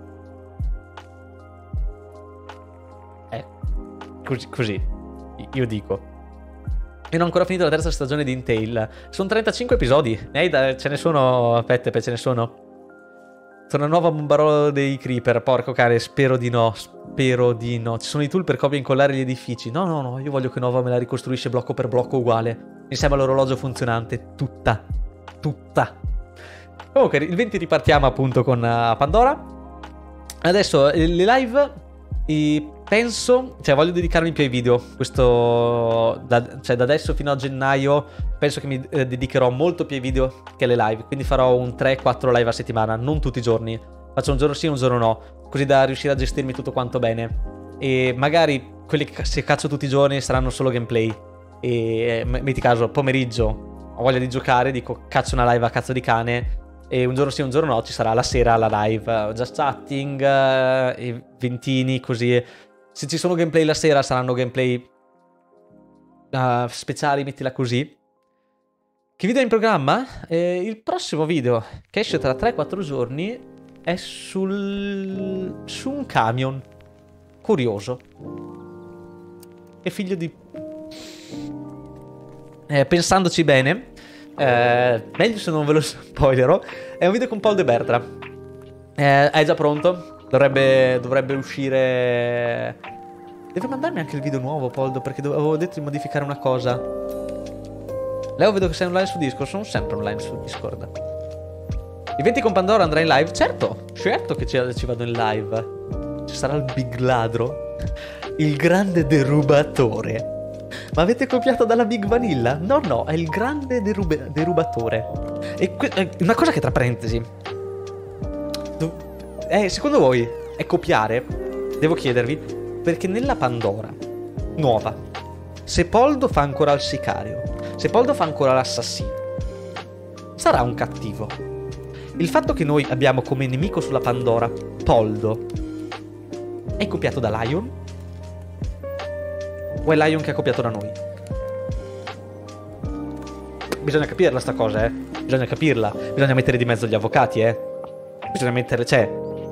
Così io dico. E non ho ancora finito la terza stagione di Intel. Sono 35 episodi. Ce ne sono. Peppe, ce ne sono. Sono una nuova bombarola dei Creeper. Porco cane, spero di no. Spero di no. Ci sono i tool per copia e incollare gli edifici. No. Io voglio che Nova me la ricostruisce blocco per blocco uguale. Insieme all'orologio funzionante. Tutta. Comunque, il 20 ripartiamo appunto con Pandora. Adesso le live. Penso, voglio dedicarmi più ai video. Da adesso fino a gennaio penso che mi dedicherò molto più ai video che alle live. Quindi farò un 3-4 live a settimana, non tutti i giorni. Faccio un giorno sì, un giorno no, così da riuscire a gestirmi tutto quanto bene. E magari quelli che se caccio tutti i giorni saranno solo gameplay. E metti caso, pomeriggio ho voglia di giocare, dico caccio una live a cazzo di cane. E un giorno sì, un giorno no, ci sarà la sera la live, just chatting, e ventini, così. Se ci sono gameplay la sera saranno gameplay speciali, mettila così. Che video è in programma? Il prossimo video, che esce tra 3-4 giorni, è su un camion. Curioso. È figlio di... pensandoci bene... meglio se non ve lo spoilerò. È un video con Paul De Bertra. È già pronto. Dovrebbe uscire. Deve mandarmi anche il video nuovo, Poldo, perché avevo detto di modificare una cosa. Leo, vedo che sei online su Discord. Sono sempre online su Discord. Il 20 con Pandora andrà in live? Certo che ci vado in live. Ci sarà il big ladro, il grande derubatore. Ma avete copiato dalla Big Vanilla? No, è il grande derubatore. E una cosa che tra parentesi, secondo voi è copiare? Devo chiedervi, perché nella Pandora nuova, se Poldo fa ancora il sicario, se Poldo fa ancora l'assassino, sarà un cattivo. Il fatto che noi abbiamo come nemico sulla Pandora Poldo è copiato da Lion? O è Lion che ha copiato da noi? Bisogna capirla sta cosa, Bisogna capirla. Bisogna mettere di mezzo gli avvocati, Bisogna mettere... C'è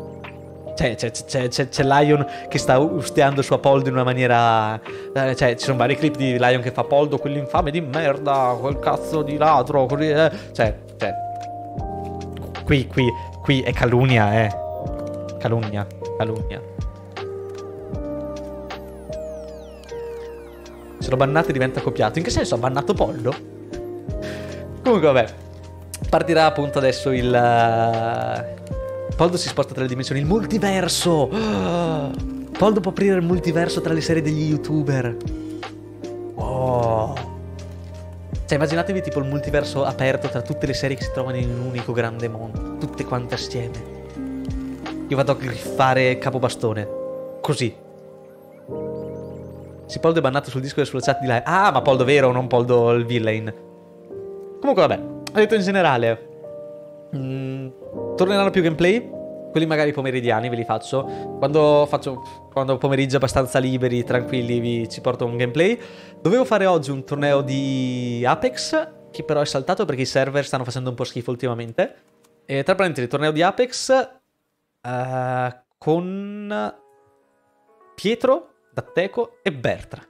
Lion che sta ustiando su Poldo in una maniera... ci sono vari clip di Lion che fa Poldo, quell'infame di merda, quel cazzo di ladro, così... Qui è calunnia, Calunnia. Se lo bannate diventa copiato. In che senso ha bannato Poldo? Comunque vabbè, partirà appunto adesso il... Poldo si sposta tra le dimensioni. Il multiverso! Poldo può aprire il multiverso tra le serie degli youtuber. Oh. Immaginatevi tipo il multiverso aperto tra tutte le serie che si trovano in un unico grande mondo, tutte quante assieme. Io vado a griffare Capobastone. Così. Sì, Poldo è bannato sul disco e sulla chat di live. Ah, ma Poldo vero, non Poldo il villain. Comunque vabbè, ho detto in generale, torneranno più gameplay. Quelli magari pomeridiani ve li faccio. Quando pomeriggi abbastanza liberi, tranquilli, ci porto un gameplay. Dovevo fare oggi un torneo di Apex, che però è saltato perché i server stanno facendo un po' schifo ultimamente. E tra parentesi, il torneo di Apex con Pietro, Datteco e Bertra.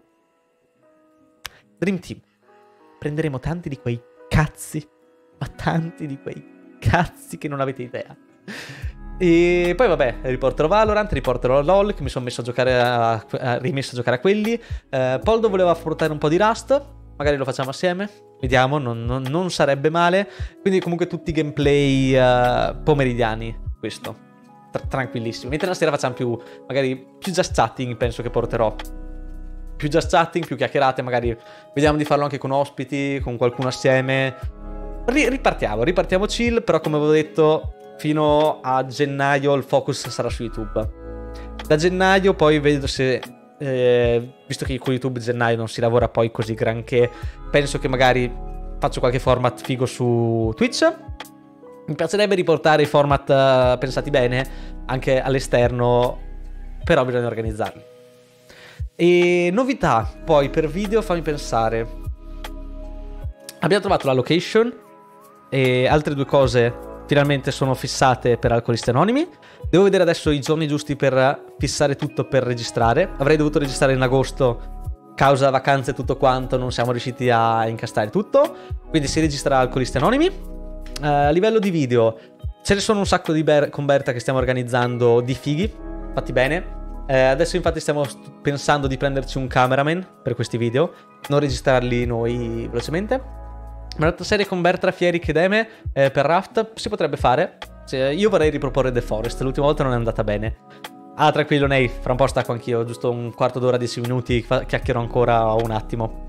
Dream Team. Prenderemo tanti di quei cazzi, ma tanti di quei cazzi che non avete idea. E poi vabbè, riporterò Valorant, riporterò LOL, che mi sono messo a giocare rimesso a giocare a quelli. Poldo voleva portare un po' di Rust, magari lo facciamo assieme, vediamo, non sarebbe male. Quindi comunque tutti gameplay pomeridiani, questo, tranquillissimo. Mentre la sera facciamo magari più just chatting, penso che porterò. Più just chatting, più chiacchierate, magari vediamo di farlo anche con ospiti, con qualcuno assieme. Ripartiamo chill, però come avevo detto, fino a gennaio il focus sarà su YouTube. Da gennaio poi vedo se, visto che con YouTube gennaio non si lavora poi così granché, penso che magari faccio qualche format figo su Twitch. Mi piacerebbe riportare i format pensati bene anche all'esterno, però bisogna organizzarli. E novità poi per video, fammi pensare. Abbiamo trovato la location e altre 2 cose finalmente sono fissate per Alcolisti Anonimi. Devo vedere adesso i giorni giusti per fissare tutto per registrare. Avrei dovuto registrare in agosto, causa vacanze e tutto quanto, non siamo riusciti a incastrare tutto. Quindi si registrerà Alcolisti Anonimi. A livello di video ce ne sono un sacco con Berta che stiamo organizzando di fighi, fatti bene. Adesso infatti stiamo pensando di prenderci un cameraman per questi video, non registrarli noi velocemente. Ma un'altra serie con Bertra, Fieri e Deme per Raft si potrebbe fare. Io vorrei riproporre The Forest, l'ultima volta non è andata bene. Tranquillo Nei, fra un po' stacco anch'io, giusto un quarto d'ora, 10 minuti, chiacchiero ancora un attimo.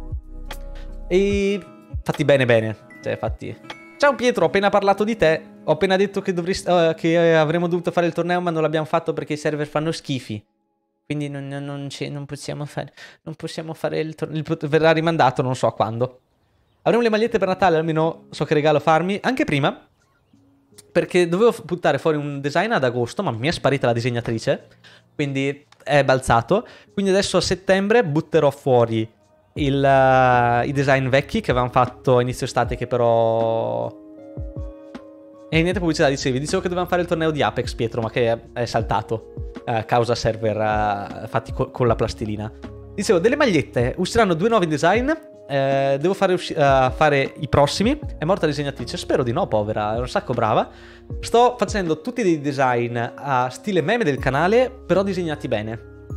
E fatti bene, cioè fatti... Ciao Pietro, ho appena parlato di te. Ho appena detto che, che avremmo dovuto fare il torneo, ma non l'abbiamo fatto perché i server fanno schifi. Quindi non possiamo fare il torneo. Verrà rimandato, non so a quando. Avremo le magliette per Natale, almeno so che regalo farmi. Anche prima, perché dovevo buttare fuori un design ad agosto, ma mi è sparita la disegnatrice. Quindi è balzato. Quindi adesso a settembre butterò fuori i design vecchi che avevamo fatto a inizio estate, che però... E niente pubblicità, dicevo che dovevamo fare il torneo di Apex, Pietro, ma che è saltato causa server fatti con la plastilina. Dicevo, delle magliette, usciranno 2 nuovi design. Devo fare i prossimi. È morta la disegnatrice? Spero di no, povera, è un sacco brava. Sto facendo tutti dei design a stile meme del canale, però disegnati bene.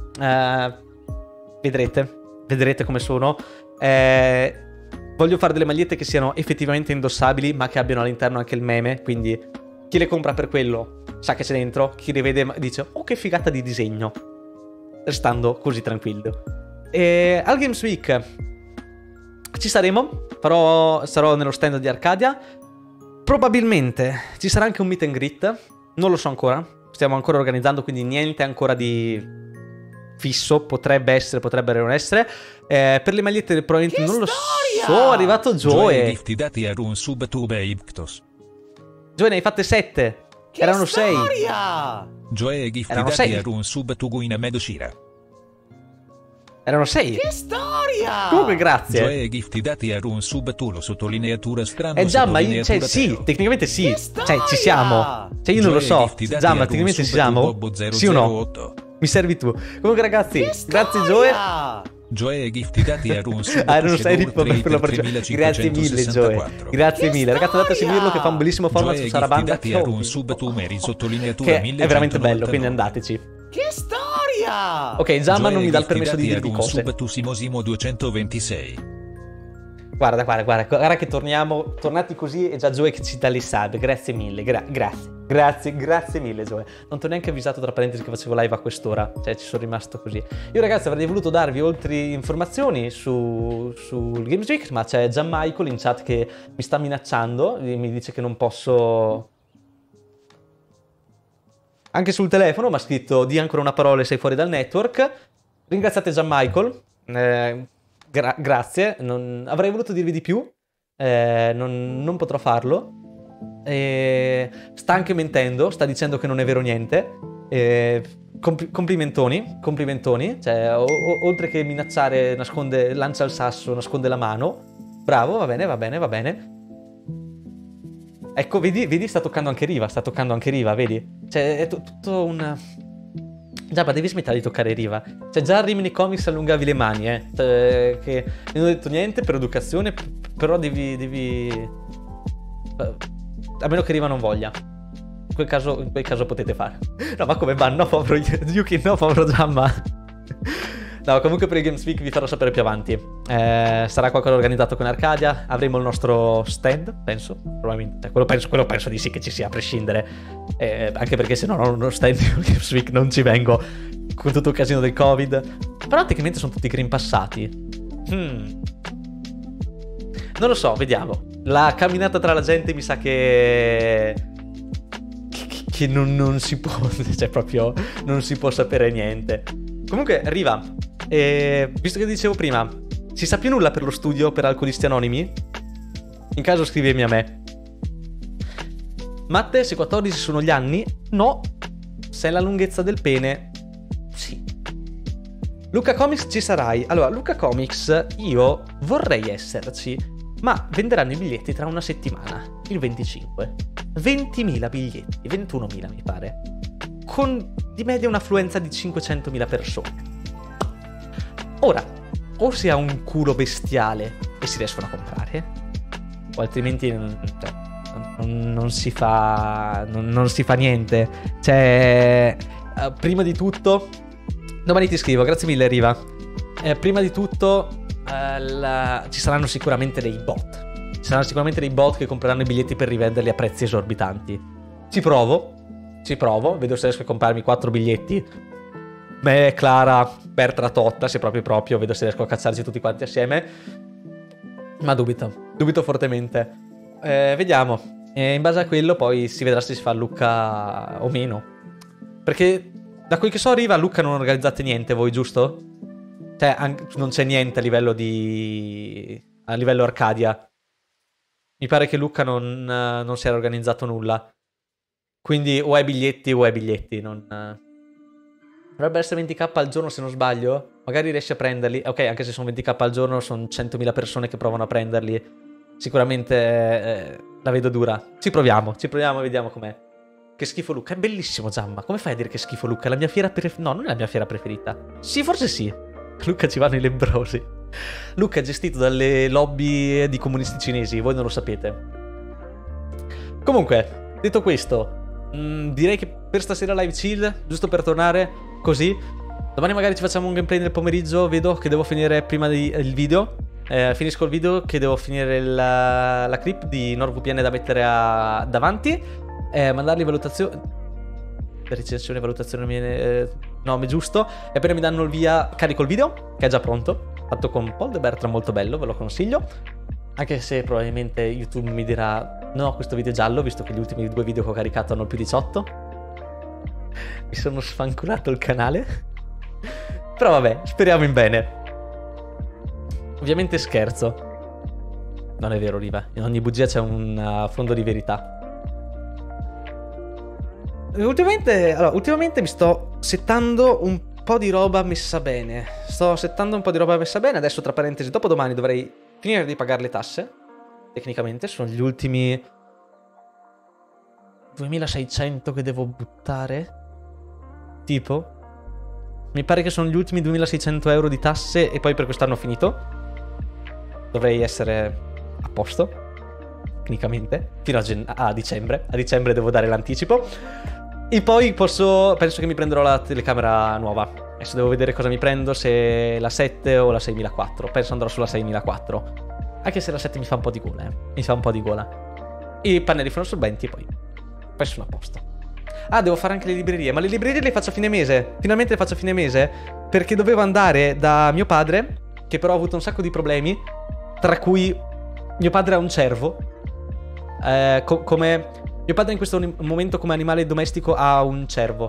Vedrete come sono. Voglio fare delle magliette che siano effettivamente indossabili, ma che abbiano all'interno anche il meme. Quindi chi le compra per quello sa che c'è dentro. Chi le vede dice, oh che figata di disegno, restando così tranquillo. Al Games Week ci saremo. Sarò nello stand di Arcadia. Probabilmente ci sarà anche un meet and greet. Non lo so ancora, stiamo ancora organizzando, quindi niente ancora di fisso. Potrebbe essere, potrebbe non essere. Per le magliette probabilmente che non lo so. È arrivato Joe. Gifti dati a un sub tube Iptos. Joe, ne hai fatte 7. Erano 6. Joe gifti dati a un sub tu in Medoshira. Erano 6. Che storia! Comunque grazie. Joe gifti dati a un sub tu lo sottolineatura strano. Già, ma cioè, sì, tecnicamente sì. Cioè, ci siamo. Cioè, io non lo so. Già, ma tecnicamente ci siamo. Sì o no? Mi servi tu. Comunque ragazzi, grazie Joe. Joe gifti dati a un sub non sei per la partita. Grazie mille Joe. Grazie mille. Ragazzi, andate a seguirlo che fa un bellissimo format su Sarabanda. Che è veramente bello, quindi andateci. Che storia! Ok, Zamma non mi dà il permesso di dirvi cose. Sub tu Simosimo 226. Guarda che tornati così e già Joe che ci dà le sub. Grazie mille, grazie mille Joe. Non ti ho neanche avvisato tra parentesi che facevo live a quest'ora, cioè ci sono rimasto così. Io ragazzi avrei voluto darvi oltre informazioni sul Games Week, ma c'è Gian Michael in chat che mi sta minacciando, mi dice che non posso... Anche sul telefono mi ha scritto di ancora una parola e sei fuori dal network. Ringraziate Gian Michael. Grazie, avrei voluto dirvi di più, non potrò farlo. Sta anche mentendo, sta dicendo che non è vero niente. Complimentoni, cioè, oltre che minacciare, lancia il sasso, nasconde la mano. Bravo, va bene. Ecco, vedi, sta toccando anche Riva, vedi? Cioè, è tutto un... Già, ma devi smettere di toccare Riva. Cioè, già a Rimini Comics allungavi le mani, Cioè, che non ho detto niente per educazione, però devi... A meno che Riva non voglia. In quel caso potete fare. No, ma come va? No, povero Yuki, no, povero Jamma. No, comunque per il Games Week vi farò sapere più avanti. Sarà qualcosa organizzato con Arcadia. Avremo il nostro stand, penso. Probabilmente. Quello penso di sì che ci sia, a prescindere. Anche perché se non ho uno stand di Games Week non ci vengo. Con tutto il casino del Covid. Però tecnicamente sono tutti green passati. Non lo so, vediamo. La camminata tra la gente mi sa che non si può. Cioè, proprio non si può sapere niente. Comunque, Riva, visto che dicevo prima, si sa più nulla per lo studio per Alcolisti Anonimi? In caso scrivimi a me. Matte, se 14 sono gli anni? No. Se è la lunghezza del pene? Sì. Luca Comics ci sarai. Allora, Luca Comics, io vorrei esserci, ma venderanno i biglietti tra una settimana, il 25. 20.000 biglietti, 21.000 mi pare. Con di media un'affluenza di 500.000 persone. Ora, o si ha un culo bestiale e si riescono a comprare, o altrimenti non si fa niente. Cioè, prima di tutto, domani ti scrivo, grazie mille Riva. Prima di tutto ci saranno sicuramente dei bot. Ci saranno sicuramente dei bot che compreranno i biglietti per rivenderli a prezzi esorbitanti. Ci provo, vedo se riesco a comprarmi 4 biglietti. Me, Clara, Bertra, Totta, se proprio, vedo se riesco a cazzarci tutti quanti assieme. Ma dubito fortemente. Vediamo. In base a quello poi si vedrà se si fa Lucca o meno. Perché da quel che so Riva, a Lucca non organizzate niente voi, giusto? Cioè, non c'è niente a livello Arcadia. Mi pare che Lucca non si era organizzato nulla. Quindi o hai biglietti o hai biglietti. Dovrebbe essere 20k al giorno se non sbaglio. Magari riesci a prenderli. Ok, anche se sono 20k al giorno, sono 100.000 persone che provano a prenderli. Sicuramente la vedo dura. Ci proviamo e vediamo com'è. Che schifo Lucca. È bellissimo Giamma. Come fai a dire che schifo Lucca? È la mia fiera preferita. No, non è la mia fiera preferita. Sì, forse sì. Lucca ci vanno i lebbrosi. Lucca è gestito dalle lobby di comunisti cinesi. Voi non lo sapete. Comunque, detto questo, direi che per stasera live chill, giusto per tornare così. Domani magari ci facciamo un gameplay nel pomeriggio. Vedo che devo finire prima il video. Finisco il video che devo finire la clip di NordVPN da mettere davanti. Mandarli valutazione. Recensione, valutazione, nome giusto. E appena mi danno il via carico il video, che è già pronto. Fatto con Paul De Bertra, molto bello, ve lo consiglio. Anche se probabilmente YouTube mi dirà no, questo video è giallo, visto che gli ultimi 2 video che ho caricato hanno più 18. Mi sono sfanculato il canale. Però vabbè, speriamo in bene. Ovviamente scherzo. Non è vero, Riva. In ogni bugia c'è un fondo di verità. Ultimamente mi sto settando un po' di roba messa bene. Adesso, tra parentesi, dopodomani dovrei finire di pagare le tasse. Tecnicamente sono gli ultimi 2.600 che devo buttare. Tipo, mi pare che sono gli ultimi 2.600 euro di tasse e poi per quest'anno ho finito. Dovrei essere a posto, tecnicamente, fino a dicembre. A dicembre devo dare l'anticipo. E poi penso che mi prenderò la telecamera nuova. Adesso devo vedere cosa mi prendo, se la 7 o la 6004. Penso andrò sulla 6004. Anche se la 7 mi fa un po' di gola, Mi fa un po' di gola. I pannelli sono assorbenti e poi sono a posto. Ah, devo fare anche le librerie. Ma le librerie le faccio a fine mese. Finalmente le faccio a fine mese. Perché dovevo andare da mio padre, che però ha avuto un sacco di problemi. Tra cui mio padre ha un cervo. Come mio padre in questo momento come animale domestico ha un cervo.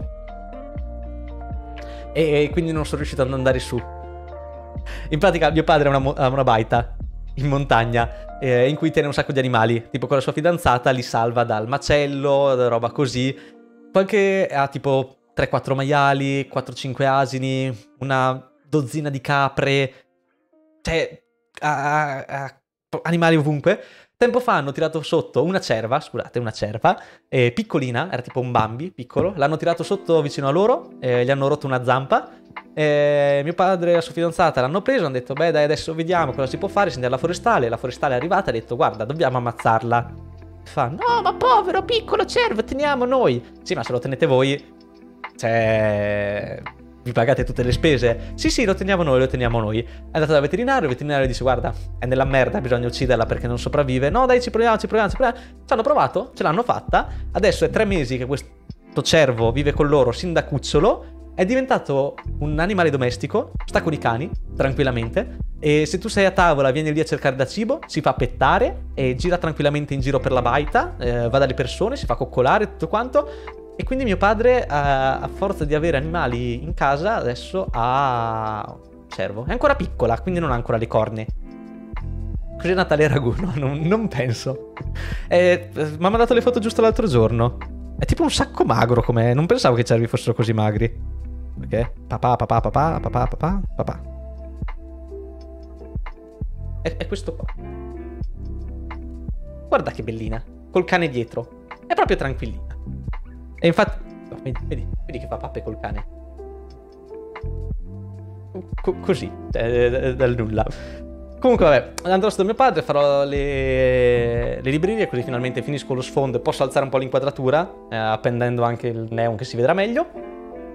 E quindi non sono riuscito ad andare su. In pratica mio padre ha una baita in montagna in cui tiene un sacco di animali. Tipo con la sua fidanzata li salva dal macello, da roba così. Poi anche ha tipo 3-4 maiali, 4-5 asini, una dozzina di capre. Cioè ha animali ovunque. Tempo fa hanno tirato sotto una cerva, scusate, una cerva, piccolina, era tipo un Bambi, piccolo. L'hanno tirato sotto vicino a loro, gli hanno rotto una zampa. Mio padre e la sua fidanzata l'hanno preso, hanno detto, beh dai, adesso vediamo cosa si può fare, si andiamo alla forestale. La forestale è arrivata e ha detto, guarda, dobbiamo ammazzarla. Fa, no, ma povero, piccolo cervo, teniamo noi. Sì, ma se lo tenete voi, cioè, vi pagate tutte le spese? Sì, lo teniamo noi. È andato dal veterinario, il veterinario dice, guarda, è nella merda, bisogna ucciderla perché non sopravvive. No, dai, ci proviamo. Ci hanno provato, ce l'hanno fatta. Adesso è 3 mesi che questo cervo vive con loro sin da cucciolo. È diventato un animale domestico, sta con i cani, tranquillamente. E se tu sei a tavola, viene lì a cercare da cibo, si fa pettare e gira tranquillamente in giro per la baita, va dalle persone, si fa coccolare, tutto quanto. E quindi mio padre, a forza di avere animali in casa, adesso ha un cervo. È ancora piccola, quindi non ha ancora le corna. Così è nata le ragù, no? Non penso. Mi ha mandato le foto giusto l'altro giorno. È tipo un sacco magro com'è. Non pensavo che i cervi fossero così magri. Perché? Papà. È questo qua. Guarda che bellina. Col cane dietro. È proprio tranquillina. E infatti... No, vedi che fa pappe col cane. Così. Dal nulla. Comunque vabbè, andrò da mio padre, farò le librerie, così finalmente finisco lo sfondo e posso alzare un po' l'inquadratura, appendendo anche il neon che si vedrà meglio.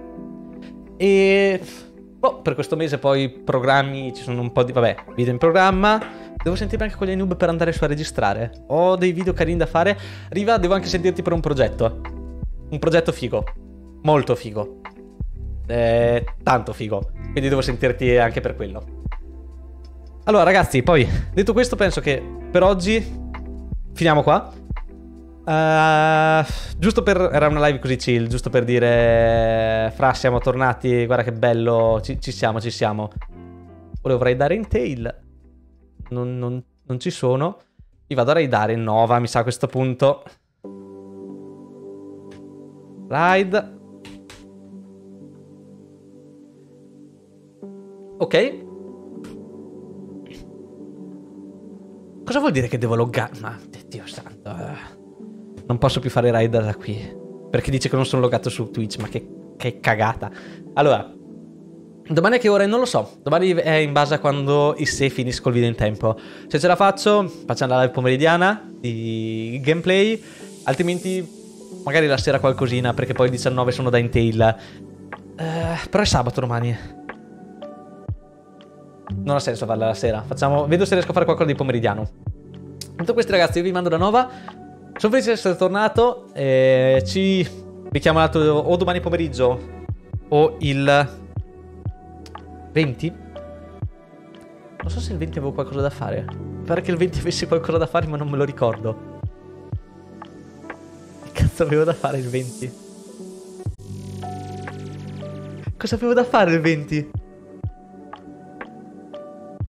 E per questo mese poi programmi, ci sono un po' di, video in programma. Devo sentirmi anche con gli noob per andare su a registrare. Ho dei video carini da fare. Riva, devo anche sentirti per un progetto. Un progetto figo. Molto figo. Tanto figo. Quindi devo sentirti anche per quello. Allora ragazzi, poi detto questo penso che per oggi finiamo qua. Giusto per... era una live così chill, giusto per dire fra, siamo tornati, guarda che bello, ci siamo. Volevo raidare in tail. Non ci sono. Mi vado a raidare in Nova, mi sa a questo punto. Raid. Ok. Cosa vuol dire che devo loggare? Ma Dio santo, non posso più fare raid da qui perché dice che non sono loggato su Twitch. Ma che cagata. Allora, domani a che ora? Non lo so. Domani è in base a quando se finisco il video in tempo. Se ce la facciamo la live pomeridiana di gameplay. Altrimenti magari la sera qualcosina, perché poi il 19 sono da Intel. Però è sabato domani. Non ha senso farla la sera. Vedo se riesco a fare qualcosa di pomeridiano. Detto questo ragazzi, io vi mando da Nova. Sono felice di essere tornato. Ci richiamo o domani pomeriggio o il 20. Non so se il 20 avevo qualcosa da fare. Pare che il 20 avessi qualcosa da fare, ma non me lo ricordo. Che cazzo avevo da fare il 20? Cosa avevo da fare il 20?